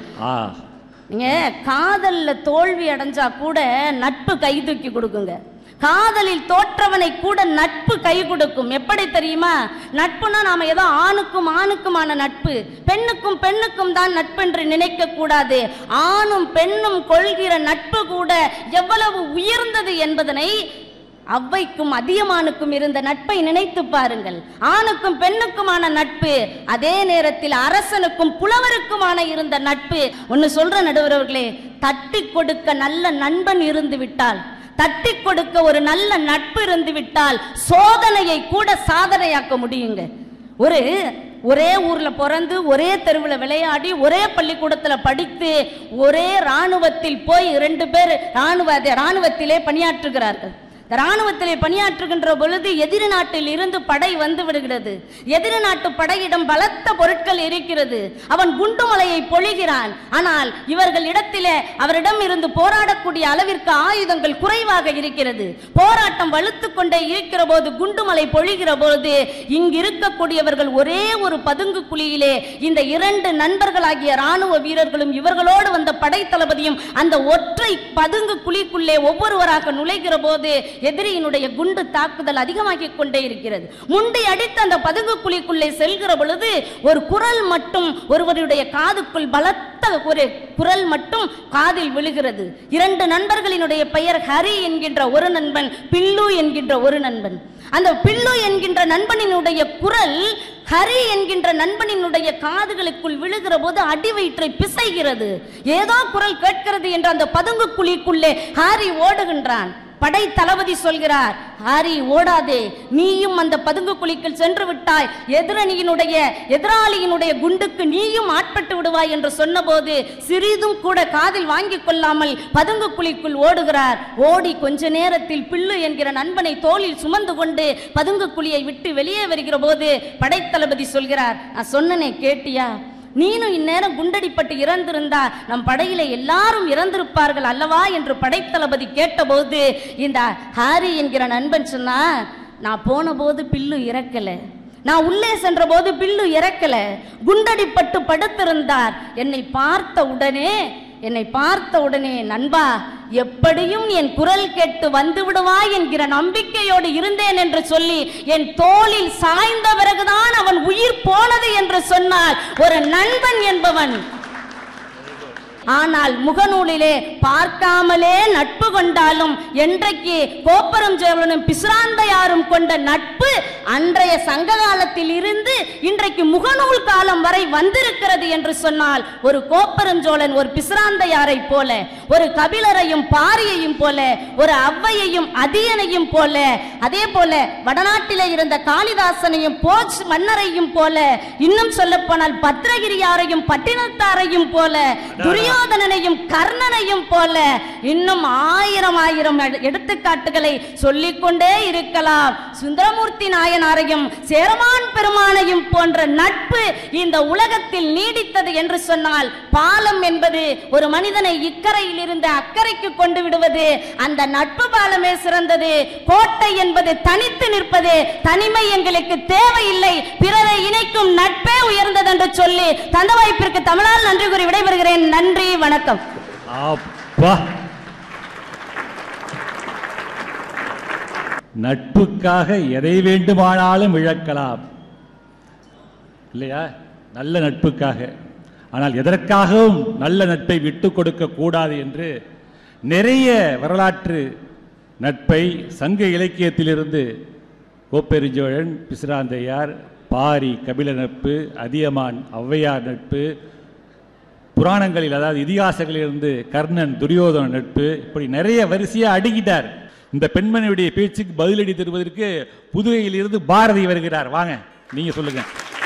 நீங்க காதல்ல தோல்வி அடைஞ்சா கூட நட்பு கை தூக்கி கொடுக்குங்க. காதலில் தோற்றவனை கூட நட்பு கை கொடுக்கும். எப்படி தெரியுமா? நட்புனா நாம ஏதோ ஆணுக்கும் ஆணுக்குமான நட்பு, பெண்ணுக்கும் பெண்ணுக்கும் தான் நட்பு என்று நினைக்க கூடாது. ஆணும் பெண்ணும் கொள்கிற நட்பு கூட எவ்வளவு உயர்ந்தது என்பதனை, அவ்வைக்கும் அதியமானுக்கும் இருந்த நட்பை நினைத்து பாருங்கள். ஆணுக்கும் பெண்ணுக்குமான நட்பு, அதே நேரத்தில் அரசனுக்கும் புலவருக்குமான இருந்த நட்பு. ஒன்னு சொல்ற நடுவர்களே, தட்டி கொடுக்க நல்ல நண்பன் இருந்து விட்டால், தட்டி கொடுக்க ஒரு நல்ல நட்பு இருந்து விட்டால் சோதனையை கூட சாதனையாக்க முடியுங்க. ஒரு ஒரே ஊர்ல பிறந்து ஒரே தெருவில் விளையாடி ஒரே பள்ளிக்கூடத்துல படித்து ஒரே ராணுவத்தில் போய் ரெண்டு பேர் ராணுவ ராணுவத்திலே பணியாற்றுகிறார்கள். ராணுவத்திலே பணியாற்றுகின்ற பொழுது எதிரி நாட்டில் இருந்து படை வந்து விடுகிறது. எதிரி நாட்டு படையிடம் பலத்த பொருட்கள் இருக்கிறது. அவன் குண்டுமலையை பொழிகிறான். ஆனால் இவர்கள் இடத்திலே அவரிடம் இருந்து போராடக்கூடிய அளவிற்கு ஆயுதங்கள் குறைவாக இருக்கிறது. போராட்டம் வலுத்து கொண்டே இருக்கிற போது குண்டுமலை பொழிகிற போது இங்கு இருக்கக்கூடியவர்கள் ஒரே ஒரு பதுங்கு குழியிலே இந்த இரண்டு நண்பர்களாகிய ராணுவ வீரர்களும் இவர்களோடு வந்த படை தளபதியும் அந்த ஒற்றை பதுங்கு குழிக்குள்ளே ஒவ்வொருவராக நுழைகிற போது எதிரியினுடைய குண்டு தாக்குதல் அதிகமாகிக் கொண்டே இருக்கிறது. முண்டி அடித்து அந்த பதுங்கு குழிக்குள்ளே செல்கிற பொழுது ஒரு குரல் மட்டும் ஒருவருடைய காதுக்குள் பலத்த ஒரு குரல் மட்டும் காதில் விழுகிறது. இரண்டு நண்பர்களினுடைய பெயர் ஹரி என்கின்ற ஒரு நண்பன், பில்லு என்கின்ற ஒரு நண்பன். அந்த பில்லு என்கின்ற நண்பனினுடைய குரல் ஹரி என்கின்ற நண்பனினுடைய காதுகளுக்குள் விழுகிற போது அடி வயிற்றை பிசைகிறது. ஏதோ குரல் கேட்கிறது என்று அந்த பதுங்கு குழிக்குள்ளே ஹரி ஓடுகின்றான். படை தளபதி சொல்கிறார், ஹரி ஓடாதே, நீயும் அந்த பதுங்கு குழிக்குள் சென்று விட்டாய், எதிரணியினுடைய எதிராளியினுடைய குண்டுக்கு நீயும் ஆட்பட்டு விடுவாய் என்று சொன்னபோது சிறிதும் கூட காதில் வாங்கிக் கொள்ளாமல் பதுங்கு குழிக்குள் ஓடுகிறார். ஓடி கொஞ்ச நேரத்தில் பில்லு என்கிற நண்பனை தோளில் சுமந்து கொண்டு பதுங்கு குழியை விட்டு வெளியே வருகிற போது படைத்தளபதி சொல்கிறார், நான் சொன்னனே கேட்டியா? நீனும் இந்நேரம் குண்டடிப்பட்டு இறந்திருந்தா நம் படையில எல்லாரும் இறந்திருப்பார்கள் அல்லவா என்று படைத்தளபதி கேட்டபோது இந்த ஹாரி என்கிற நண்பன் சொன்னா, நான் போன போது பில்லு இறக்கல, நான் உள்ளே சென்ற போது பில்லு இறக்கல, குண்டடிப்பட்டு படுத்திருந்தார். என்னை பார்த்த உடனே என்னை பார்த்த உடனே நண்பா, எப்படியும் என் குரல் கேட்டு வந்து விடுவாய் என்கிற நம்பிக்கையோடு இருந்தேன் என்று சொல்லி என் தோளில் சாய்ந்த பிறகுதான் அவன் உயிர் போனது என்று சொன்னால் ஒரு நண்பன் என்பவன். ஆனால் முகநூலிலே பார்க்காமலே நட்பு கொண்டாலும் என்றைக்கு கோப்பரும் சோழனும் பிசுராந்தையாரும் கொண்ட நட்பு அன்றைய சங்க காலத்தில் இருந்து இன்றைக்கு முகநூல் காலம் வரை வந்திருக்கிறது என்று சொன்னால் ஒரு கோப்பரஞ்சோழன் ஒரு பிசுராந்தையாரை போல, ஒரு கபிலரையும் பாரியையும் போல, ஒரு அவ்வையையும் அதியனையும் போல, அதே போல வடநாட்டிலே இருந்த காளிதாசனையும் போஜ் மன்னரையும் போல, இன்னும் சொல்ல போனால் பத்ரகிரியாரையும் பட்டினத்தாரையும் போல, துரியோ துரியோதனனையும் கர்ணனையும் போல இன்னும் ஆயிரம் ஆயிரம் எடுத்துக்காட்டுகளை சொல்லிக்கொண்டே இருக்கலாம். சுந்தரமூர்த்தி நாயனாரையும் சேரமான் பெருமானையும் போன்ற நட்பு இந்த உலகத்தில் நீடித்தது என்று சொன்னால், பாலம் என்பது ஒரு மனிதனை இக்கரையில் இருந்து அக்கறைக்கு கொண்டு விடுவது, அந்த நட்பு பாலமே சிறந்தது. கோட்டை என்பது தனித்து நிற்பது, தனிமை எங்களுக்கு தேவையில்லை, பிறரை இணைக்கும் நட்பே உயர்ந்தது என்று சொல்லி தந்த வாய்ப்பிற்கு தமிழால் நன்றி கூறி விடைபெறுகிறேன். நன்றி, வணக்கம். நட்புக்காக எதை வேண்டுமானாலும் இழக்கலாம் இல்லையா? நல்ல நட்புக்காக. ஆனால் எதற்காகவும் நல்ல நட்பை விட்டு கொடுக்க கூடாது என்று நிறைய வரலாற்று நட்பை சங்க இலக்கியத்திலிருந்து கோப்பெருஞ்சோழன், பிசிராந்தையார், பாரி கபில நட்பு, அதியமான் ஔவையார் நட்பு, புராணங்களில் அதாவது இதிகாசங்களிலிருந்து கர்ணன் துரியோதன நட்பு, இப்படி நிறைய வரிசையாக அடுக்கிட்டார். இந்த பெண்மணியுடைய பேச்சுக்கு பதிலடி தருவதற்கு புதுவையில் இருந்து பாரதி வருகிறார். வாங்க, நீங்க சொல்லுங்க.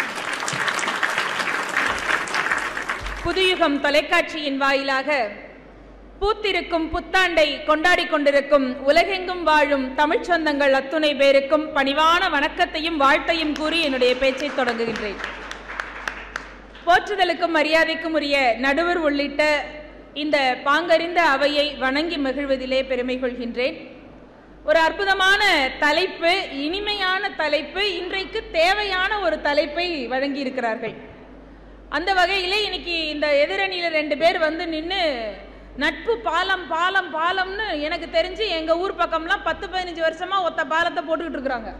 புதுயுகம் தொலைக்காட்சியின் வாயிலாக பூத்திருக்கும் புத்தாண்டை கொண்டாடி கொண்டிருக்கும் உலகெங்கும் வாழும் தமிழ் சொந்தங்கள் அத்துணை பேருக்கும் பணிவான வணக்கத்தையும் வாழ்த்தையும் கூறி என்னுடைய பேச்சை தொடங்குகின்றேன். போற்றுதலுக்கும் மரியாதைக்கும் உரிய நடுவர் உள்ளிட்ட இந்த பாங்கறிந்த அவையை வணங்கி மகிழ்வதிலே பெருமை கொள்கின்றேன். ஒரு அற்புதமான தலைப்பு, இனிமையான தலைப்பு, இன்றைக்கு தேவையான ஒரு தலைப்பை வழங்கி இருக்கிறார்கள். அந்த வகையிலே இன்னைக்கு இந்த எதிரணியில ரெண்டு பேர் வந்து நின்று நட்பு பாலம் பாலம் பாலம்னு எனக்கு தெரிஞ்சு எங்க ஊர் பக்கம்லாம் பத்து பதினஞ்சு வருஷமா ஒத்த பாலத்தை போட்டுக்கிட்டு இருக்கிறாங்க.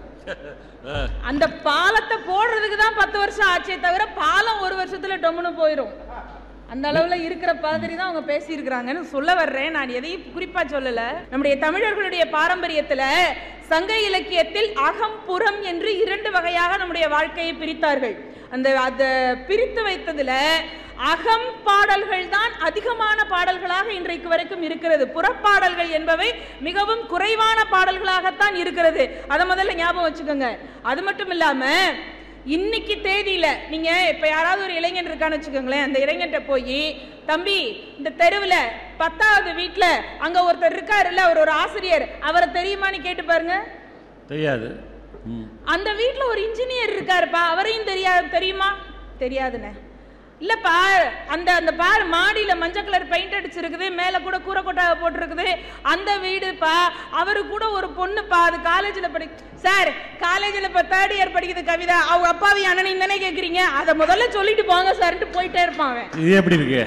அந்த பாலத்தை போடுறதுக்கு தான் பத்து வருஷம் ஆச்சே தவிர பாலம் ஒரு வருஷத்துல டொம்முன்னு போயிடும். அந்த அளவுல இருக்கிற மாதிரி தான் அவங்க பேசி இருக்கிறாங்கன்னு சொல்ல வர்றேன். நான் எதையும் குறிப்பா சொல்லல. நம்முடைய தமிழர்களுடைய பாரம்பரியத்துல சங்க இலக்கியத்தில் அகம் புறம் என்று இரண்டு வகையாக நம்முடைய வாழ்க்கையை பிரித்தார்கள். அந்த அதை பிரித்து வைத்ததுல அகம் பாடல்கள் தான் அதிகமான பாடல்களாக இன்றைக்கு வரைக்கும் இருக்கிறது. புறப்பாடல்கள் என்பவை மிகவும் குறைவான பாடல்களாகத்தான் இருக்கிறது. அதை முதல்ல ஞாபகம் வச்சுக்கோங்க. அது மட்டும் இல்லாம இன்னைக்கு தேதியில நீங்க இப்ப யாராவது ஒரு இளைஞன் இருக்கான்னு வச்சுக்கோங்களேன், அந்த இளைஞர்கிட்ட போய், தம்பி இந்த தெருவுல பத்தாவது வீட்டுல அங்க ஒருத்தர் இருக்காருல்ல, அவர் ஒரு ஆசிரியர், அவரை தெரியுமான்னு கேட்டு பாருங்க. தெரியாது. அந்த வீட்டுல ஒரு இன்ஜினியர் இருக்காருப்பா, அவரையும் தெரியாது, தெரியுமா? தெரியாதுண்ணே. இல்லப்பா அந்த அந்த பார் மாடியில மஞ்சள் கலர் பெயிண்ட் அடிச்சிருக்குது, மேல கூட கூரை கொட்டாக போட்டிருக்குது, அந்த வீடுப்பா, அவரு கூட ஒரு பொண்ணுப்பா, அது காலேஜில் படி சார் காலேஜில் இப்போ தேர்ட் இயர் படிக்குது கவிதா, அவங்க அப்பாவி அண்ணன் தானே கேட்குறீங்க, அதை முதல்ல சொல்லிட்டு போங்க சார்ட்டு போயிட்டே இருப்பான். இது எப்படி இருக்கு?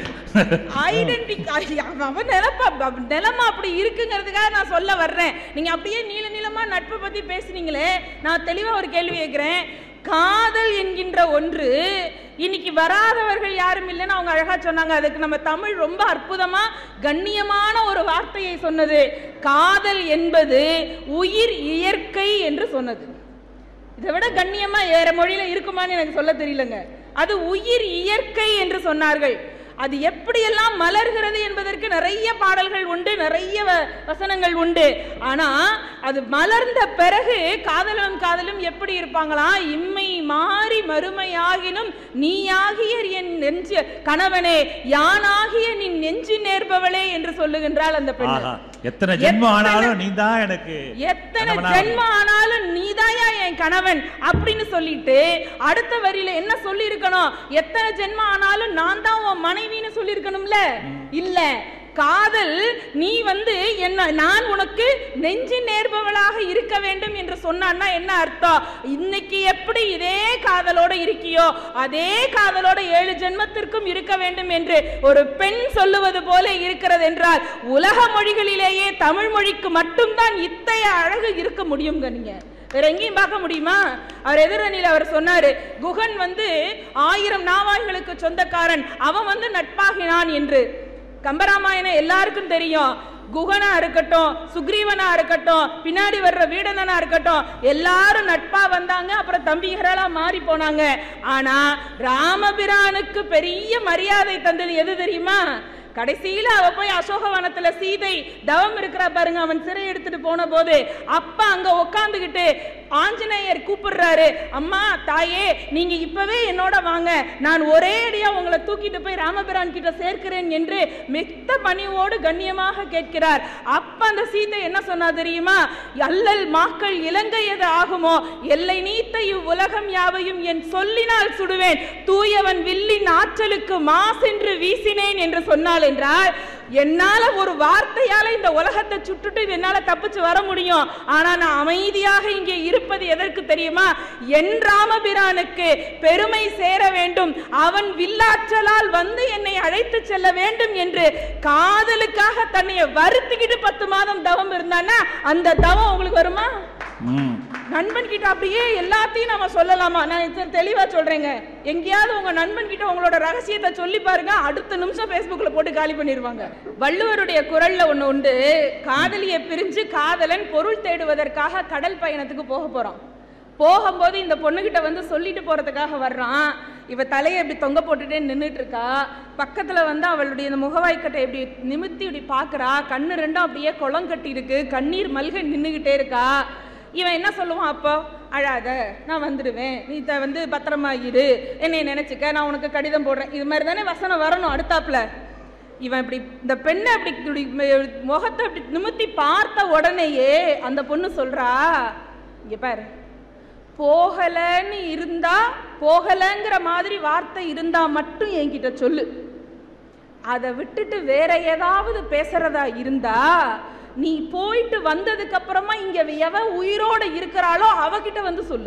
ஐடென்டி அவன் நிலப்பா நிலமா அப்படி இருக்குங்கிறதுக்காக நான் சொல்ல வர்றேன். நீங்க அப்படியே நீள நீளமா நட்பை பத்தி பேசுனீங்களே, நான் தெளிவா ஒரு கேள்வி கேட்கிறேன். காதல் என்கின்ற ஒன்று இன்னைக்கு வராதவர்கள் யாரும் இல்லைன்னு அவங்க அழகா சொன்னாங்க. அதுக்கு நம்ம தமிழ் ரொம்ப அற்புதமா கண்ணியமான ஒரு வார்த்தையை சொன்னது. காதல் என்பது உயிர் இயற்கை என்று சொன்னது. இதை விட கண்ணியமா வேற மொழியில இருக்குமான்னு எனக்கு சொல்ல தெரியலங்க. அது உயிர் இயற்கை என்று சொன்னார்கள். அது எப்படியெல்லாம் மலர்கிறது என்பதற்கு நிறைய பாடல்கள் உண்டு, நிறைய வசனங்கள் உண்டு. ஆனா அது மலர்ந்த பிறகு காதலும் காதலும் எப்படி இருப்பாங்களாம்? இம்மை மாறி மறுமையாகினும் நீயாகிய என் நெஞ்சு கணவனே, யானாகிய நீ நெஞ்சு நேர்பவளே என்று சொல்லுகின்றாள் அந்த பெண். எத்தனை ஜென்மம் ஆனாலும் நீதான் எனக்கு, எத்தனை ஜென்மம் ஆனாலும் நீதாயா என் கணவன் அப்படின்னு சொல்லிட்டு அடுத்த வரியில என்ன சொல்லி இருக்கணும்? எத்தனை ஜென்மம் ஆனாலும் நான் தான் உன் மனைவின்னு சொல்லி இருக்கணும்ல. இல்ல, காதல் நீ வந்து என்ன நான் உனக்கு நெஞ்சு நேர்பவளாக இருக்க வேண்டும் என்று சொன்னான்னா என்ன அர்த்தம்? இன்னைக்கு எப்படி இதே காதலோட இருக்கியோ அதே காதலோட ஏழு ஜென்மத்திற்கும் இருக்க வேண்டும் என்று ஒரு பெண் சொல்லுவது போல இருக்கிறது என்றால் உலக மொழிகளிலேயே தமிழ் மொழிக்கு மட்டும்தான் இத்தகைய அழகு இருக்க முடியுங்க. நீங்க வேற எங்கேயும் பார்க்க முடியுமா? அவர் எதிரணியில் அவர் சொன்னாரு, குகன் வந்து ஆயிரம் நாவாய்களுக்கு சொந்தக்காரன், அவன் வந்து நட்பாகினான் என்று. கம்பராமாயணம் எல்லாருக்கும் தெரியும். குகனா இருக்கட்டும், சுக்ரீவனா இருக்கட்டும், பின்னாடி வர்ற வீடனா இருக்கட்டும், எல்லாரும் நட்பா வந்தாங்க, அப்புறம் தம்பிகளா மாறி போனாங்க. ஆனா ராமபிரானுக்கு பெரிய மரியாதை தந்தது எது தெரியுமா? கடைசியில அவ போய் அசோகவனத்துல சீதை தவம் இருக்கிற பாருங்க, அவன் சிறை எடுத்துட்டு போன போது அப்ப அங்க உட்காந்துக்கிட்டு ஆஞ்சநேயர் கூப்பிடுறாரு, அம்மா தாயே நீங்க இப்பவே என்னோட வாங்க, நான் ஒரே அடியா உங்களை தூக்கிட்டு போய் ராமபிரான் கிட்ட சேர்க்கிறேன் என்று மிக்க பணிவோடு கண்ணியமாக கேட்கிறார். அப்ப அந்த சீதை என்ன சொன்னா தெரியுமா? அல்லல் மாக்கள் இலங்கையது ஆகுமோ, எல்லை நீத்த இவ்வுலகம் யாவையும் என் சொல்லினால் சுடுவேன், தூயவன் வில்லின் ஆற்றலுக்கு மாசென்று வீசினேன் என்று சொன்னாள் என்றால், என்னால ஒரு வார்த்தையால இந்த உலகத்தை சுட்டுட்டு என்னால தப்பிச்சு வர முடியும். ஆனா நான் அமைதியாக இங்கே இருப்பது எதற்கு தெரியுமா? என் ராமபிரானுக்கு பெருமை சேர வேண்டும், அவன் வில்லாற்றலால் வந்து என்னை அழைத்து செல்ல வேண்டும் என்று காதலுக்காக தன்னை வருத்திக்கிட்டு பத்து மாதம் தவம் இருந்தான்னா அந்த தவம் உங்களுக்கு வருமா? நண்பன் கிட்ட அப்படியே எல்லாத்தையும் நம்ம சொல்லலாமா? நான் தெளிவா சொல்றேங்க, எங்கேயாவது உங்க நண்பன் கிட்ட உங்களோட ரகசியத்தை சொல்லி பாருங்க, அடுத்த நிமிஷம் Facebookல போட்டு காலி பண்ணிடுவாங்க. வள்ளுவருடைய குரல்ல ஒண்ணு உண்டு, காதலியை பிரிஞ்சு காதலன் பொருள் தேடுவதற்காக கடல் பயணத்துக்கு போக போறான். போகும்போது இந்த பொண்ணுகிட்ட வந்து சொல்லிட்டு போறதுக்காக வர்றான். இவ தலையை இப்படி தொங்க போட்டுட்டே நின்றுட்டு இருக்கா. பக்கத்துல வந்து அவளுடைய இந்த முகவாய்க்கட்டை இப்படி நிமித்தி இப்படி பாக்குறா. கண்ணு ரெண்டும் அப்படியே குளம் கட்டி இருக்கு, கண்ணீர் மல்க நின்றுகிட்டே இருக்கா. இவன் என்ன சொல்லுவான்? அப்போ அழாத, நான் வந்துடுவேன், நீ த வந்து பத்திரமா இரு, என்னை நினைச்சுக்க, நான் உனக்கு கடிதம் போடுறேன், இது மாதிரி தானே வசனம் வரணும் அடுத்தாப்புல. இவன் இப்படி இந்த பெண்ணை அப்படி முகத்தை அப்படி நிமித்தி பார்த்த உடனேயே அந்த பொண்ணு சொல்றா, இங்க பாரு, போகலன்னு இருந்தா, போகலங்கிற மாதிரி வார்த்தை இருந்தா மட்டும் என்கிட்ட சொல்லு, அதை விட்டுட்டு வேற ஏதாவது பேசுறதா இருந்தா நீ போயிட்டு வந்ததுக்கு அப்புறமா இங்க எவ உயிரோட இருக்கிறாளோ அவகிட்ட வந்து சொல்லு.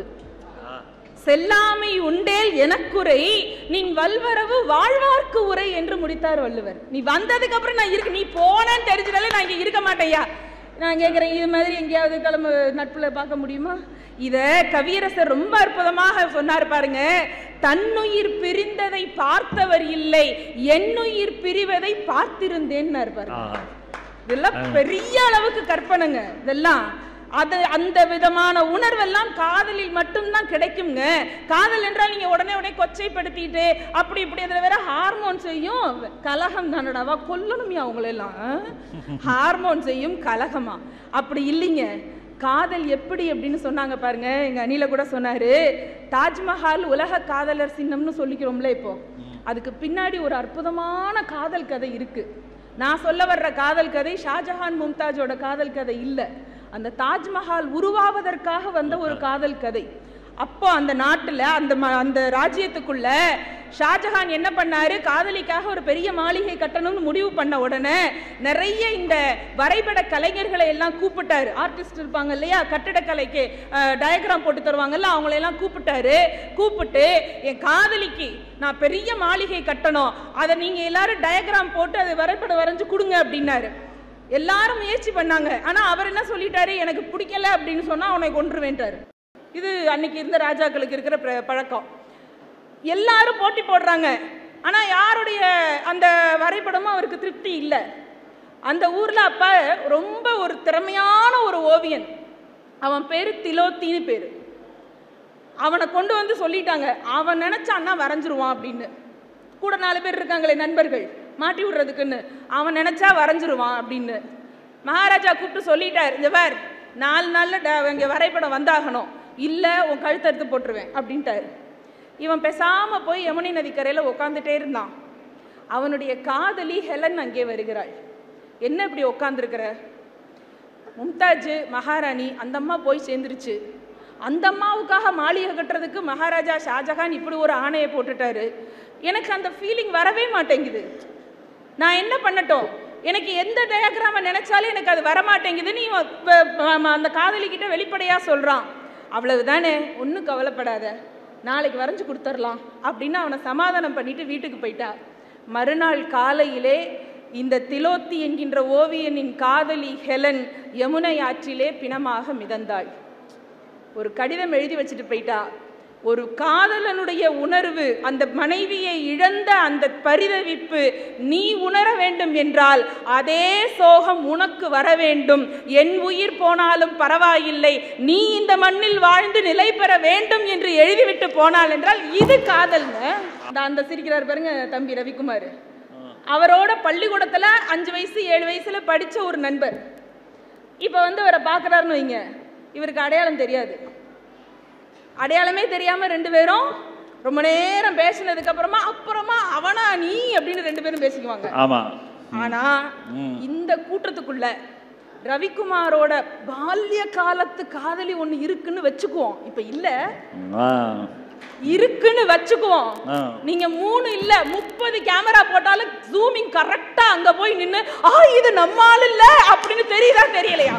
செல்லாமை உண்டேல் எனக்குறை, நீ வல்வரவு வாழ்வார்க்கு உரை என்று முடித்தார் வள்ளுவர். நீ வந்ததுக்கு அப்புறம் நான் இருக்கு, நீ போனேன்னு தெரிஞ்சிடாலே நான் இங்க இருக்க மாட்டேயா. நான் கேட்கிறேன், இது மாதிரி எங்கேயாவது கிளம்பு நட்புல பார்க்க முடியுமா? இத கவியரசர் ரொம்ப அற்புதமாக சொன்னார் பாருங்க. தன்னுயிர் பிரிந்ததை பார்த்தவர் இல்லை, என்னுயிர் பிரிவதை பார்த்திருந்தேன்னு பாருங்க. இதெல்லாம் பெரிய அளவுக்கு கற்பனைங்க. இதெல்லாம் அது அந்த விதமான உணர்வெல்லாம் காதலில் மட்டும்தான் கிடைக்குங்க. காதல் என்றால் நீங்க உடனே உடனே கொச்சைப்படுத்திட்டு அப்படி இப்படி அதுல வேற ஹார்மோன் செய்யும் கலகம் தானடாவா, கொல்லணுமே அவங்களெல்லாம். ஹார்மோன் செய்யும் கலகமா? அப்படி இல்லைங்க. காதல் எப்படி அப்படின்னு சொன்னாங்க பாருங்க. எங்க அணில கூட சொன்னாரு, தாஜ்மஹால் உலக காதலர் சின்னம்னு சொல்லிக்கிறோம்ல, இப்போ அதுக்கு பின்னாடி ஒரு அற்புதமான காதல் கதை இருக்கு. நான் சொல்ல வர்ற காதல் கதை ஷாஜஹான் மும்தாஜோட காதல் கதை இல்ல, அந்த தாஜ்மஹால் உருவாவதற்காக வந்த ஒரு காதல் கதை. அப்போ அந்த நாட்டுல அந்த அந்த ராஜ்யத்துக்குள்ள ஷாஜஹான் என்ன பண்ணாரு, காதலிக்காக ஒரு பெரிய மாளிகை கட்டணும்னு முடிவு பண்ண உடனே நிறைய இந்த வரைபட கலைஞர்களை எல்லாம் கூப்பிட்டாரு. ஆர்டிஸ்ட் இருப்பாங்க இல்லையா, கட்டிடக்கலைக்கு டயக்ராம் போட்டு தருவாங்கல்ல, அவங்களை எல்லாம் கூப்பிட்டாரு. கூப்பிட்டு என் காதலிக்கு நான் பெரிய மாளிகை கட்டணும், அதை நீங்க எல்லாரும் டயக்ராம் போட்டு அதை வரைபடம் வரைஞ்சு கொடுங்க அப்படின்னாரு. எல்லாரும் முயற்சி பண்ணாங்க. ஆனா அவர் என்ன சொல்லிட்டாரு, எனக்கு பிடிக்கல அப்படின்னு சொன்னா அவனை கொன்றுவேன்ட்டாரு. இது அன்னைக்கு இருந்த ராஜாக்களுக்கு இருக்கிற பழக்கம். எல்லாரும் போட்டி போடுறாங்க, ஆனா யாருடைய அந்த வரைபடமும் அவருக்கு திருப்தி இல்லை. அந்த ஊர்ல அப்ப ரொம்ப ஒரு திறமையான ஒரு ஓவியன், அவன் பேரு திலோத்தின்னு பேரு. அவனை கொண்டு வந்து சொல்லிட்டாங்க, அவன் நினைச்சான்னா வரைஞ்சிருவான் அப்படின்னு. கூட நாலு பேர் இருக்காங்களே நண்பர்கள் மாட்டி விடுறதுக்குன்னு, அவன் நினைச்சா வரைஞ்சிருவான் அப்படின்னு. மகாராஜா கூப்பிட்டு சொல்லிட்டார், இந்த வேர் நாலு நாள்ல இங்க வரைபடம் வந்தாகணும், இல்லை உன் கழுத்தை எடுத்து போட்டுருவேன் அப்படின்ட்டாரு. இவன் பேசாம போய் யமுனை நதிக்கரையில உட்காந்துட்டே இருந்தான். அவனுடைய காதலி ஹெலன் அங்கே வருகிறாள். என்ன இப்படி உட்காந்துருக்கிற? மும்தாஜ் மகாராணி அந்த அம்மா போய் சேர்ந்துருச்சு. அந்த அம்மாவுக்காக மாளிகை கட்டுறதுக்கு மகாராஜா ஷாஜஹான் இப்படி ஒரு ஆணையை போட்டுட்டாரு. எனக்கு அந்த ஃபீலிங் வரவே மாட்டேங்குது. நான் என்ன பண்ணட்டும்? எனக்கு எந்த டயக்ராம நினைச்சாலும் எனக்கு அது வரமாட்டேங்குது. நீ அந்த காதலி கிட்ட வெளிப்படையா சொல்றான். அவ்வளவுதானே, ஒன்றும் கவலைப்படாத, நாளைக்கு வரைஞ்சு கொடுத்துடலாம் அப்படின்னு அவனை சமாதானம் பண்ணிட்டு வீட்டுக்கு போயிட்டா. மறுநாள் காலையிலே இந்த திலோத்தி என்கின்ற ஓவியனின் காதலி ஹெலன் யமுனை ஆற்றிலே பிணமாக மிதந்தாள். ஒரு கடிதம் எழுதி வச்சுட்டு போயிட்டா. ஒரு காதலனுடைய உணர்வு, அந்த மனைவியை இழந்த அந்த பரிதவிப்பு நீ உணர வேண்டும் என்றால் அதே சோகம் உனக்கு வர வேண்டும். என் உயிர் போனாலும் பரவாயில்லை, நீ இந்த மண்ணில் வாழ்ந்து நிலை பெற வேண்டும் என்று எழுதிவிட்டு போனாள் என்றால் இது காதல்ங்க. அந்த சிரிக்கிறார் பாருங்க தம்பி ரவிக்குமார், அவரோட பள்ளிக்கூடத்துல அஞ்சு வயசு ஏழு வயசுல படிச்ச ஒரு நண்பர் இப்ப வந்து அவரை பாக்குறாருன்னு வைங்க, இவருக்கு அடையாளம் தெரியாது. அடையாளமே தெரியாம ரெண்டு பேரும் ரொம்ப நேரம் பேசினதுக்கு அப்புறமா அப்புறமா அவனா நீ அப்படின்னு ரெண்டு பேரும் பேசிக்குவாங்க. ஆமா. ஆனா இந்த கூட்டத்துக்குள்ள ரவிக்குமாரோட பால்ய காலத்து காதலி ஒண்ணு இருக்குன்னு வச்சுக்குவோம். இப்ப இல்ல, இருக்குன்னு வச்சுக்குவோம். நீங்க மூணு இல்ல முப்பது கேமரா போட்டாலும் ஜூமிங் கரெக்டா அங்க போய் நின்னு ஆ இது நம்மால் இல்ல அப்படின்னு தெரியுதா தெரியலையா?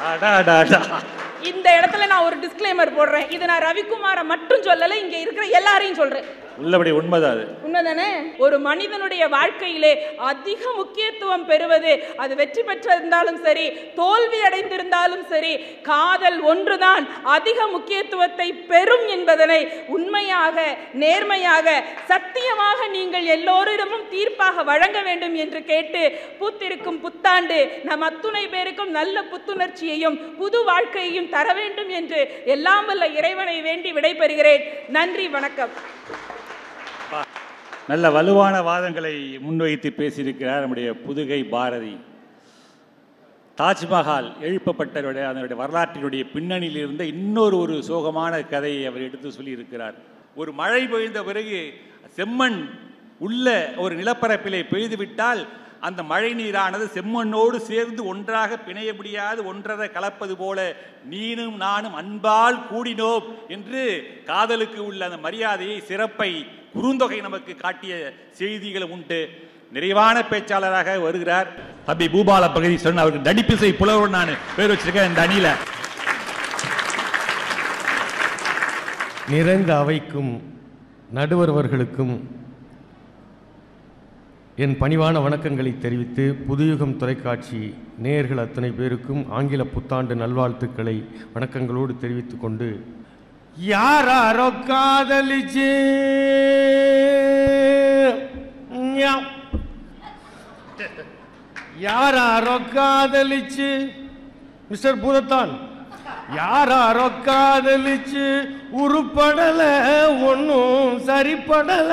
இந்த இடத்துல நான் ஒரு டிஸ்க்ளைமர் போடுறேன். இது நான் ரவிக்குமாரை மட்டும் சொல்லல, இங்க இருக்கிற எல்லாரையும் சொல்றேன். உள்ளபடி உண்மைதான். உண்மைதானே? ஒரு மனிதனுடைய வாழ்க்கையிலே அதிக முக்கியத்துவம் பெறுவது, அது வெற்றி பெற்றிருந்தாலும் சரி தோல்வி அடைந்திருந்தாலும் சரி, காதல் ஒன்றுதான் அதிக முக்கியத்துவத்தை பெறும் என்பதனை உண்மையாக நேர்மையாக சத்தியமாக நீங்கள் எல்லோரிடமும் தீர்ப்பாக வழங்க வேண்டும் என்று கேட்டு, பூத்திருக்கும் புத்தாண்டு நம் அத்துணை பேருக்கும் நல்ல புத்துணர்ச்சியையும் புது வாழ்க்கையையும் தர வேண்டும் என்று எல்லாம் வல்ல இறைவனை வேண்டி விடைபெறுகிறேன். நன்றி, வணக்கம். நல்ல வலுவான வாதங்களை முன்வைத்து பேசியிருக்கிறார் நம்முடைய புதுகை பாரதி. தாஜ்மஹால் எழுப்பப்பட்டவருடைய அதனுடைய வரலாற்றினுடைய பின்னணியில் இருந்த இன்னொரு ஒரு சோகமான கதையை அவர் எடுத்து சொல்லியிருக்கிறார். ஒரு மழை பெய்த பிறகு செம்மண் உள்ள ஒரு நிலப்பரப்பிலே பெய்துவிட்டால் அந்த மழை நீரானது செம்மண்ணோடு சேர்ந்து ஒன்றாக பிணைய முடியாது ஒன்றரை கலப்பது போல நீனும் நானும் அன்பால் கூடினோம் என்று காதலுக்கு உள்ள அந்த மரியாதையை சிறப்பை குறுந்தொகை நமக்கு காட்டிய செய்திகளும் உண்டு. நிறைவான பேச்சாளராக வருகிறார் தம்பி பூபால பகுதி சொன்ன அவருக்கு நடிப்பிசை புலவர் நான் பேர் வச்சிருக்கேன். இந்த அணியில நிறைந்த அவைக்கும் நடுவர்களுக்கும் என் பணிவான வணக்கங்களை தெரிவித்து புதுயுகம் தொலைக்காட்சி நேயர்கள் அத்தனை பேருக்கும் ஆங்கில புத்தாண்டு நல்வாழ்த்துக்களை வணக்கங்களோடு தெரிவித்துக் கொண்டு, யாரோ காதலிச்சு யாரோ காதலிச்சு மிஸ்டர் பூதத்தான் யாரோ காதலிச்சு உருப்படல ஒன்னும் சரிப்படல.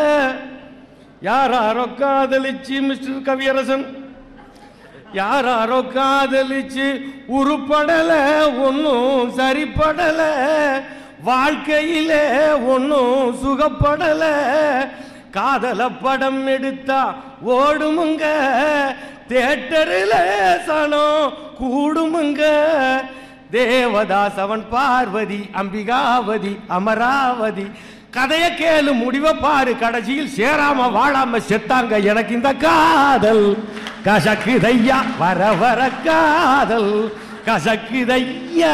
யாரோ காதலிச்சு மிஸ்டர் கவியரசன் யாரோ காதலிச்சு உருப்படல ஒன்னும் சரிப்படல. வாழ்க்கையில ஒன்னும் சுகப்படல. காதல படம் எடுத்தா ஓடுமுங்க, தியேட்டரில் சனம் கூடுமுங்க. தேவதாஸ் அவன் பார்வதி அம்பிகாவதி அமராவதி. கதைய கேளு முடிவை பாரு, கடைசியில் சேராம வாழாம செத்தாங்க. எனக்கு இந்த காதல் கசக்குதையா வர வர காதல் கசக்குதையா.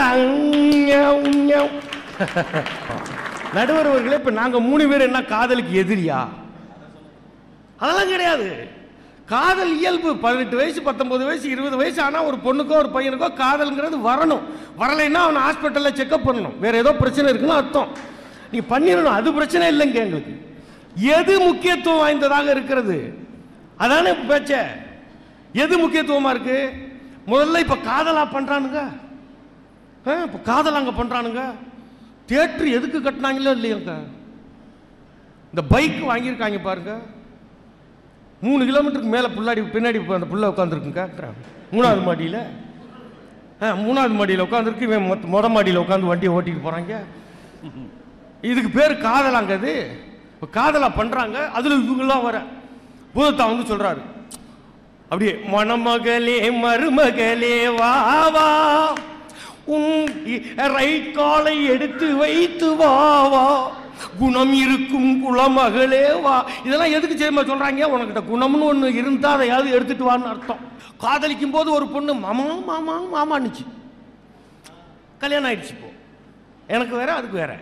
நடுவர் அவர்களே, இப்ப நாங்க மூணு பேர் என்ன காதலுக்கு எதிரியா? அதெல்லாம் கிடையாது. காதல் இயல்பு. பதினெட்டு வயசு பத்தொன்பது வயசு இருபது வயசு ஆனா ஒரு பொண்ணுக்கோ ஒரு பையனுக்கோ காதல்ங்கிறது வரணும். வரலைன்னா அவனை ஹாஸ்பிட்டல்ல செக்அப் பண்ணணும். வேற ஏதோ பிரச்சனை இருக்குன்னு அர்த்தம். நீ பண்ணிடணும், அது பிரச்சனை இல்லைங்க. எங்களுக்கு எது முக்கியத்துவம் வாய்ந்ததாக இருக்கிறது அதானே பேச்ச. எது முக்கியத்துவமா இருக்கு? முதல்ல இப்ப காதலா பண்றானுங்க. இப்ப காதல் அங்க பண்றானுங்க. தியேட்டர் எதுக்கு கட்டினாங்களோ இல்லையாங்க, இந்த பைக் வாங்கியிருக்காங்க பாருங்க. மூணு கிலோமீட்டருக்கு மேல புள்ளாடி பின்னாடி அந்த புள்ள உட்காந்துருக்குங்க மூணாவது மாடியில. மூணாவது மாடியில் உட்காந்துருக்கு, இவன் மொத மாடியில் உட்காந்து வண்டியை ஓட்டிட்டு போறாங்க. இதுக்கு பேர் காதலாங்க. அது காதலா பண்றாங்க. அதுல இவங்கெல்லாம் வர பூதத்தா வந்து சொல்றாரு அப்படியே, மணமகளே மருமகளே வா வா, உன் ரைட் காலை எடுத்து வைத்து வா வா, குணம் இருக்கும் குலமகளே வா. இதெல்லாம் எதுக்கு செய்யுமா சொல்றாங்க? உனக்கிட்ட குணம்னு ஒண்ணு இருந்தா அதையாவது எடுத்துட்டு வான்னு அர்த்தம். காதலிக்கும் போது ஒரு பொண்ணு மாமா மாமா மாமான்னுச்சு, கல்யாணம் ஆயிடுச்சு. இப்போ எனக்கு வேற அதுக்கு வேற.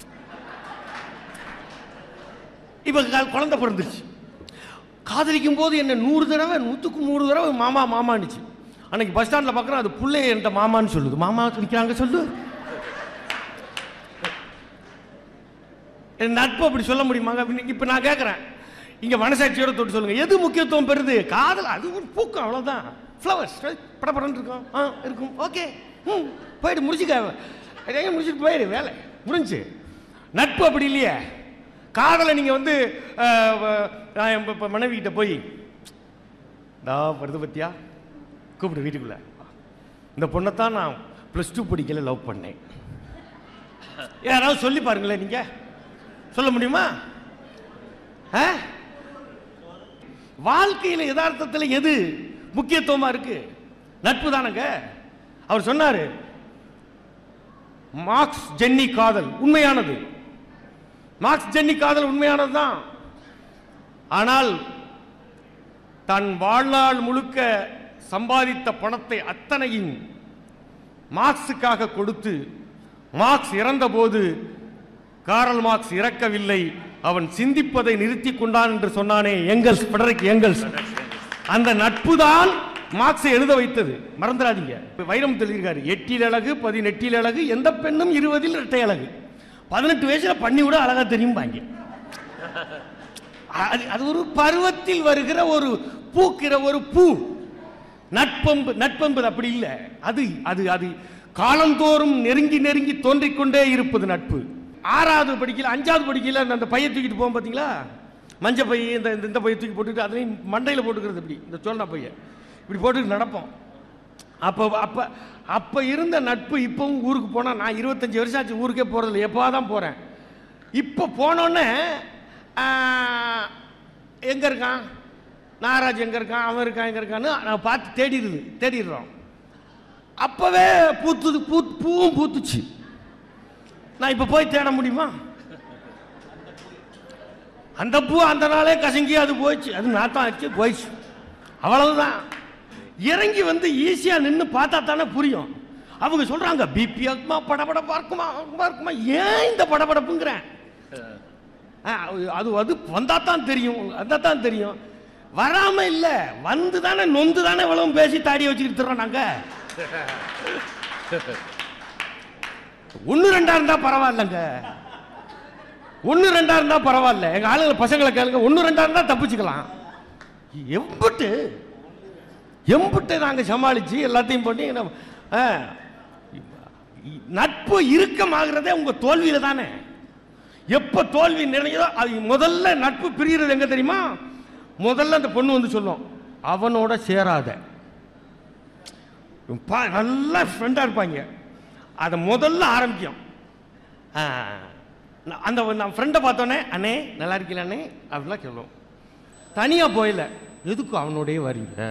இப்ப குழந்தை பிறந்துருச்சு. காதலிக்கும் போது என்ன நூறு தடவை நூத்துக்கு நூறு தடவை மாமா மாமான்னுச்சு. அன்னைக்கு பஸ் ஸ்டாண்ட்ல பாக்குறேன், அது புள்ளை என்கிட்ட மாமான்னு சொல்லுது. மாமா நிக்கிறாங்க சொல்லு. நட்பு அப்படி சொல்ல முடியுமாங்க? இப்ப நான் கேட்கிறேன், இங்க மனசாட்சியோட தொட்டு சொல்லுங்க, எது முக்கியத்துவம் பெறுது? காதல் அது ஒரு பூக்கம், அவ்வளவுதான். ஃப்ளவர்ஸ் படப்படம் இருக்கும், ஆ இருக்கும், ஓகே, ம் போயிட்டு முடிச்சுக்க, முடிச்சுட்டு போயிடு, வேலை முடிஞ்சு. நட்பு அப்படி இல்லையே. காதலை நீங்க வந்து மனைவி கிட்ட போய் தா வருது பத்தியா கூப்பிட்டு வீட்டுக்குள்ள, இந்த பொண்ணைத்தான் நான் பிளஸ் டூ படிக்கல லவ் பண்ணேன். யாராவது சொல்லி பாருங்களேன், நீங்க சொல்ல முடியுமா? வாழ்க்கையில யதார்த்தத்தில் எது முக்கியத்துவமா இருக்கு? நட்பு தானங்க. அவர் சொன்னாரு, மார்க்ஸ் ஜென்னி காதல் உண்மையானது. மார்க்ஸ் ஜென்னி காதல் உண்மையானது தான். ஆனால் தன் வாழ்நாள் முழுக்க சம்பாதித்த பணத்தை அத்தனையும் மார்க்ஸுக்காக கொடுத்து, மார்க்ஸ் இறந்தபோது காரல் மார்க்ஸ் இறக்கவில்லை, அவன் சிந்திப்பதை நிறுத்தி கொண்டான் என்று சொன்னானே எங்கல்ஸ், ஃபிரெடரிக் எங்கல்ஸ். அந்த நட்பு தான் மார்க்ஸை எழுத வைத்தது, மறந்துடாதீங்க. வைரம் தெரிகிறாரு, எட்டில் அழகு பதினெட்டில் அழகு, எந்த பெண்ணும் இருபதில் இரட்டை அழகு. பதினெட்டு வயசுல பண்ணி விட அழகா தெரியும் பாங்க. அது ஒரு பருவத்தில் வருகிற ஒரு பூக்கிற ஒரு பூ. நட்பம்பு நட்பம்பு அப்படி இல்லை. அது அது அது காலந்தோறும் நெருங்கி நெருங்கி தோன்றிக்கொண்டே இருப்பது நட்பு. ஆறாவது படிக்கல, அஞ்சாவது படிக்கல அந்த பையை தூக்கிட்டு போவோம் பார்த்தீங்களா, மஞ்சள் பையை, இந்த இந்த பையை தூக்கி போட்டுட்டு அதுலேயும் மண்டையில் போட்டுக்கிறது, இப்படி இந்த சோழனா பையை இப்படி போட்டுக்கிட்டு நடப்போம். அப்போ அப்போ அப்போ இருந்த நட்பு இப்போவும் ஊருக்கு போனால், நான் இருபத்தஞ்சி வருஷம் ஆச்சு ஊருக்கே போகிறதில்ல, எப்போ தான் போகிறேன். இப்போ போனோன்னே எங்கே இருக்கான் நாகராஜ், எங்கே இருக்கான், அவன் இருக்கான், எங்கே இருக்கான்னு நான் பார்த்து தேடிடுது தேடிடுறோம். அப்போவே பூத்துது, பூ பூவும் பூத்துச்சு. நான் இப்போ போய் தேட முடியுமா? அந்த பூ அந்த நாளே கசங்கி அது போயிடுச்சு, அது நாத்தம் ஆச்சு போயிடுச்சு, அவ்வளவுதான். இறங்கி வந்து ஈஸியாக நின்று பார்த்தா தானே புரியும். அவங்க சொல்றாங்க பிபி ஆகுமா, படபடப்பா இருக்குமா இருக்குமா. ஏன் இந்த படபடப்புங்கிறேன்? அது அது வந்தா தான் தெரியும், வந்தா தான் தெரியும். வராம இல்ல, வந்து தானே நொந்து தானே இவ்வளவு பேசி தாடியை வச்சுக்கிட்டு தர்றோம் நாங்க. ஒன்னு ரெண்டா இருந்தா பரவாயில்லங்க, ஒன்னு ரெண்டா இருந்தா பரவாயில்ல. எங்க ஆளுங்க பசங்களை கேளுங்க, ஒன்னு ரெண்டா இருந்தா தப்பிச்சுக்கலாம். எம்புட்டு எம்புட்டு நாங்க சமாளிச்சு எல்லாத்தையும் பண்ணி நட்பு இறுக்கமாகிறதே உங்க தோல்வியில தானே. எப்ப தோல்வி நினைக்கிறதோ அது முதல்ல நட்பு பிரிகிறது எங்க தெரியுமா? முதல்ல அந்த பொண்ணு வந்து சொல்லும், அவனோட சேராத. நல்லா ஃப்ரெண்டா இருப்பாங்க, அதை முதல்ல ஆரம்பிக்கும். அந்த நான் ஃப்ரெண்டை பார்த்தோன்னே அண்ணே நல்லா இருக்கல அண்ணே அப்படிலாம் சொல்லுவோம். தனியா போயில எதுக்கு அவனோடய வரீங்க?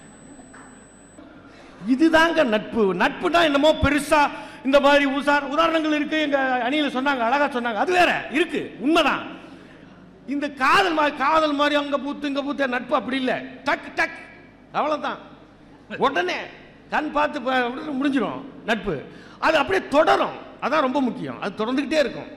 இதுதாங்க நட்பு. நட்புனா என்னமோ பெருசா இந்த மாதிரி உதாரணங்கள் இருக்கு, எங்க அணியில சொன்னாங்க, அழகா சொன்னாங்க, அது வேற இருக்கு, உண்மைதான். இந்த காதல் மாதிரி காதல் மாதிரி அங்க பூத்து இங்க பூத்த நட்பு அப்படி இல்லை. டக் டக் அவ்வளவுதான், உடனே கண் பார்த்து முடிஞ்சிடும் நட்பு. அது அப்படியே தொடரும், அதான் ரொம்ப முக்கியம். அது தொடர்ந்துகிட்டே இருக்கும்.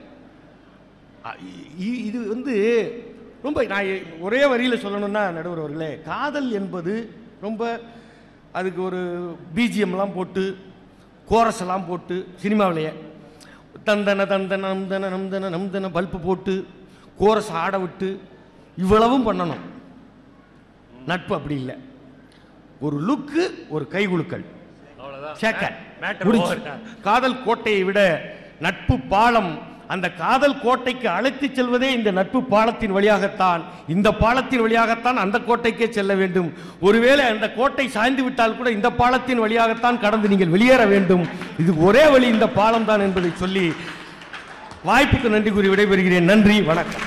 இது வந்து ரொம்ப நான் ஒரே வரியில் சொல்லணும்னா நடுவர் அவர்களே, காதல் என்பது ரொம்ப அதுக்கு ஒரு பிஜிஎம்லாம் போட்டு கோரஸ் எல்லாம் போட்டு சினிமாவிலேயே தந்தன தந்தன நம்தன நம்தன நம்தன பல்பு போட்டு கோரஸ் ஆட விட்டு இவ்வளவும் பண்ணணும். நட்பு அப்படி இல்லை. ஒரு லுக்கு, ஒரு கைகுலுக்கல், காதல் கோட்டையை விட நட்பு பாலம். அந்த காதல் கோட்டைக்கு அழைத்து செல்வதே இந்த நட்பு பாலத்தின் வழியாகத்தான். இந்த பாலத்தின் வழியாகத்தான் அந்த கோட்டைக்கே செல்ல வேண்டும். ஒருவேளை அந்த கோட்டை சாய்ந்து விட்டால் கூட இந்த பாலத்தின் வழியாகத்தான் கடந்து நீங்கள் வெளியேற வேண்டும். இது ஒரே வழி இந்த பாலம் தான் என்பதை சொல்லி வாய்ப்புக்கு நன்றி கூறி விடைபெறுகிறேன். நன்றி, வணக்கம்.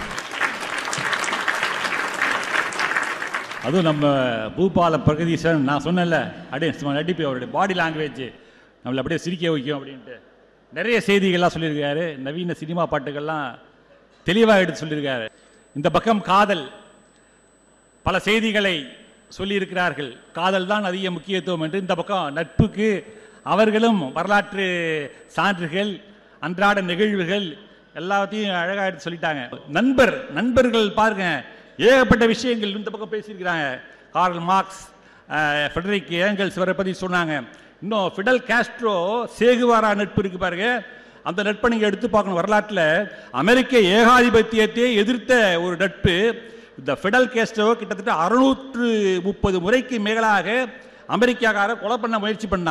அதுவும் நம்ம பூபால பிரகதீசன் நான் சொன்னேன்ல, அப்படியே நடிப்பு அவருடைய பாடி லாங்குவேஜ் நம்மளை அப்படியே சிரிக்க வைக்கும் அப்படின்ட்டு நிறைய செய்திகள்லாம் சொல்லியிருக்காரு. நவீன சினிமா பாட்டுகள்லாம் தெளிவாக எடுத்து சொல்லியிருக்காரு. இந்த பக்கம் காதல் பல செய்திகளை சொல்லியிருக்கிறார்கள். காதல் தான் அதிக முக்கியத்துவம் என்று. இந்த பக்கம் நட்புக்கு அவர்களும் வரலாற்று சான்றுகள், அன்றாட நிகழ்வுகள் எல்லாத்தையும் அழகாக எடுத்து சொல்லிட்டாங்க. நண்பர் நண்பர்கள் பாருங்க, ஏகப்பட்ட விஷயங்கள் இந்த பக்கம் பேசியிருக்கிறாங்க. கார்ல் மார்க்ஸ், ஃபிரெடரிக் ஏங்கல்ஸ் வரை பற்றி சொன்னாங்க. இன்னும் ஃபிடல் காஸ்ட்ரோ சேகுவாரா நட்பு இருக்கு பாருங்க, அந்த நட்பை நீங்கள் எடுத்து பார்க்கணும். வரலாற்றில் அமெரிக்க ஏகாதிபத்தியத்தை எதிர்த்த ஒரு நட்பு. இந்த ஃபிடல் காஸ்ட்ரோ கிட்டத்தட்ட அறுநூற்று முப்பது முறைக்கு மேலாக அமெரிக்காக்கார கொலை பண்ண முயற்சி பண்ணான்.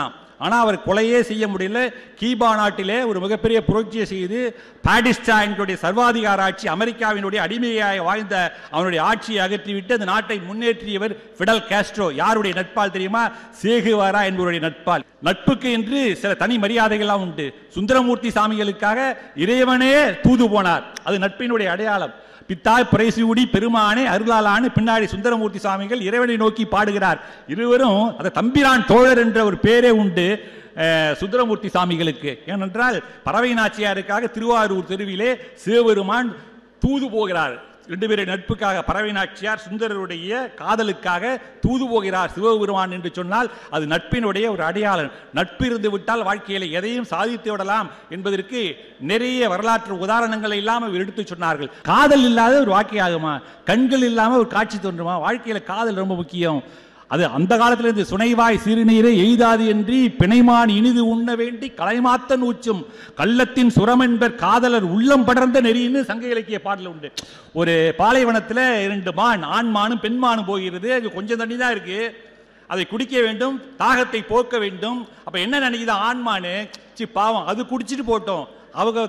ஆனால் அவர் கொலையே செய்ய முடியல. கீபா நாட்டிலே ஒரு மிகப்பெரிய புரட்சியை செய்து பாகிஸ்தானுடைய சர்வாதிகார ஆட்சி, அமெரிக்காவினுடைய அடிமையாக வாழ்ந்த அவனுடைய ஆட்சியை அகற்றிவிட்டு அந்த நாட்டை முன்னேற்றியவர் ஃபிடல் காஸ்ட்ரோ. யாருடைய நட்பால் தெரியுமா? சேகுவாரா என்பவருடைய நட்பால். நட்புக்கு என்று சில தனி மரியாதைகள்லாம் உண்டு. சுந்தரமூர்த்தி சாமிகளுக்காக இறைவனே தூது போனார். அது நட்பினுடைய அடையாளம். பித்தாய் பிரைசூடி பெருமானே அருளாலான பின்னாடி சுந்தரமூர்த்தி சுவாமிகள் இறைவனை நோக்கி பாடுகிறார். இருவரும் அந்த தம்பிரான் தோழர் என்ற ஒரு பேரே உண்டு சுந்தரமூர்த்தி சாமிகளுக்கு. ஏனென்றால் பறவை நாச்சியாருக்காக திருவாரூர் தெருவிலே சிவபெருமான் தூது போகிறார். ரெண்டு பேருடைய நட்புக்காக பறவை நாச்சியார் சுந்தரருடைய காதலுக்காக தூது போகிறார் சிவபெருமான் என்று சொன்னால் அது நட்பினுடைய ஒரு அடையாளம். நட்பு இருந்து விட்டால் வாழ்க்கையில் எதையும் சாதித்து விடலாம் என்பதற்கு நிறைய வரலாற்று உதாரணங்களை இல்லாமல் எடுத்து சொன்னார்கள். காதல் இல்லாத ஒரு வாக்கியாகுமா? கண்கள் இல்லாமல் ஒரு காட்சி தோன்றுமா? வாழ்க்கையில் காதல் ரொம்ப முக்கியம். அது அந்த காலத்திலிருந்து சுனைவாய் சிறுநீரை எய்தாது என்று பிணைமான் இனிது உண்ண வேண்டி கலைமாத்தன் ஊச்சும் கள்ளத்தின் சுரம் என்பர் காதலர் உள்ளம் படர்ந்த நெறின்னு சங்க இலக்கிய பாடல் உண்டு. ஒரு பாலைவனத்தில் இரண்டு மான், ஆண் மானும் பெண் மானும் போகிறது. அது கொஞ்சம் தண்ணி தான் இருக்கு. அதை குடிக்க வேண்டும், தாகத்தை போக்க வேண்டும். அப்ப என்ன நினைக்குது ஆண்மானு? சி பாவம், அது குடிச்சிட்டு போட்டோம், அவங்க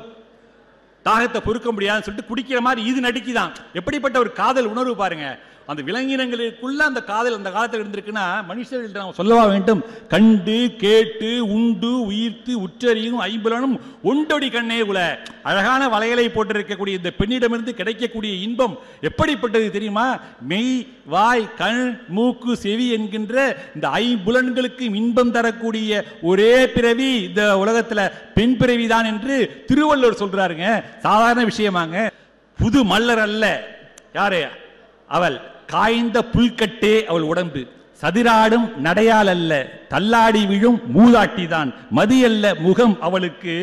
தாகத்தை பொறுக்க முடியாதுன்னு சொல்லிட்டு குடிக்கிற மாதிரி இது நடிக்குதான். எப்படிப்பட்ட ஒரு காதல் உணர்வு பாருங்க. அந்த விலங்கினங்களுக்குள்ள அந்த காதல் அந்த காலத்தில் இருந்திருக்குன்னா மனுஷர்கள் நாம் சொல்லவா வேண்டும்? கண்டு கேட்டு உண்டு உயிர்த்து உற்றறியும் ஐம்புலனும் ஒண்டொடி கண்ணே உல. அழகான வளையலை போட்டிருக்கக்கூடிய இந்த பெண்ணிடமிருந்து கிடைக்கக்கூடிய இன்பம் எப்படிப்பட்டது தெரியுமா? மெய் வாய் கண் மூக்கு செவி என்கின்ற இந்த ஐம்புலன்களுக்கு இன்பம் தரக்கூடிய ஒரே பிறவி இந்த உலகத்துல பெண் பிறவிதான் என்று திருவள்ளுவர் சொல்றாருங்க. சாதாரண விஷயமாங்க. புது மல்லர் அல்ல யாரு அவள், காய்ந்த புல்கட்டே அவள் உடம்பு. சதிராடும் நடையால் அல்ல, தள்ளாடி விழும் மூதாட்டிதான். மதியல்ல முகம் அவளுக்கு,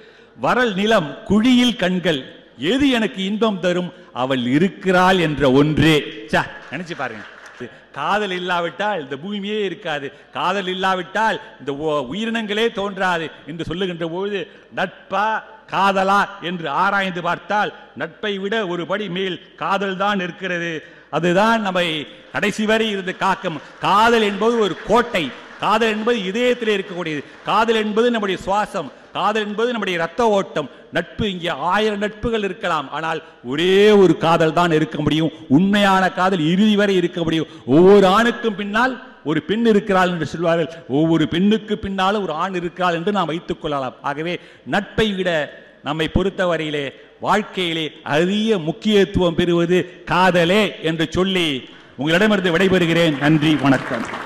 வரல் நிலம் குழியில் கண்கள். எது எனக்கு இன்பம் தரும்? அவள் இருக்கிறாள் என்ற ஒன்றே. நினைச்சு பாருங்க. காதல் இல்லாவிட்டால் இந்த பூமியே இருக்காது. காதல் இல்லாவிட்டால் இந்த உயிரினங்களே தோன்றாது என்று சொல்லுகின்ற போது நட்பா காதலா என்று ஆராய்ந்து பார்த்தால் நட்பை விட ஒரு படி மேல் காதல் தான் இருக்கிறது. அதுதான் நம்மை கடைசி வரை இருந்து காக்கும். காதல் என்பது ஒரு கோட்டை. காதல் என்பது இதயத்திலே இருக்கக்கூடியது. காதல் என்பது நம்முடைய சுவாசம். காதல் என்பது நம்முடைய ரத்த ஓட்டம். நட்பு இங்கே ஆயிரம் நட்புகள் இருக்கலாம், ஆனால் ஒரே ஒரு காதல் தான் இருக்க முடியும். உண்மையான காதல் இறுதி வரை இருக்க முடியும். ஒவ்வொரு ஆணுக்கும் பின்னால் ஒரு பெண் இருக்கிறாள் என்று சொல்வார்கள். ஒவ்வொரு பெண்ணுக்கு பின்னாலும் ஒரு ஆண் இருக்கிறாள் என்று நாம் வைத்துக் கொள்ளலாம். ஆகவே நட்பை விட நம்மை பொறுத்தவரையிலே வாழ்க்கையிலே அதிக முக்கியத்துவம் பெறுவது காதலே என்று சொல்லி உங்களிடமிருந்து விடைபெறுகிறேன். நன்றி, வணக்கம்.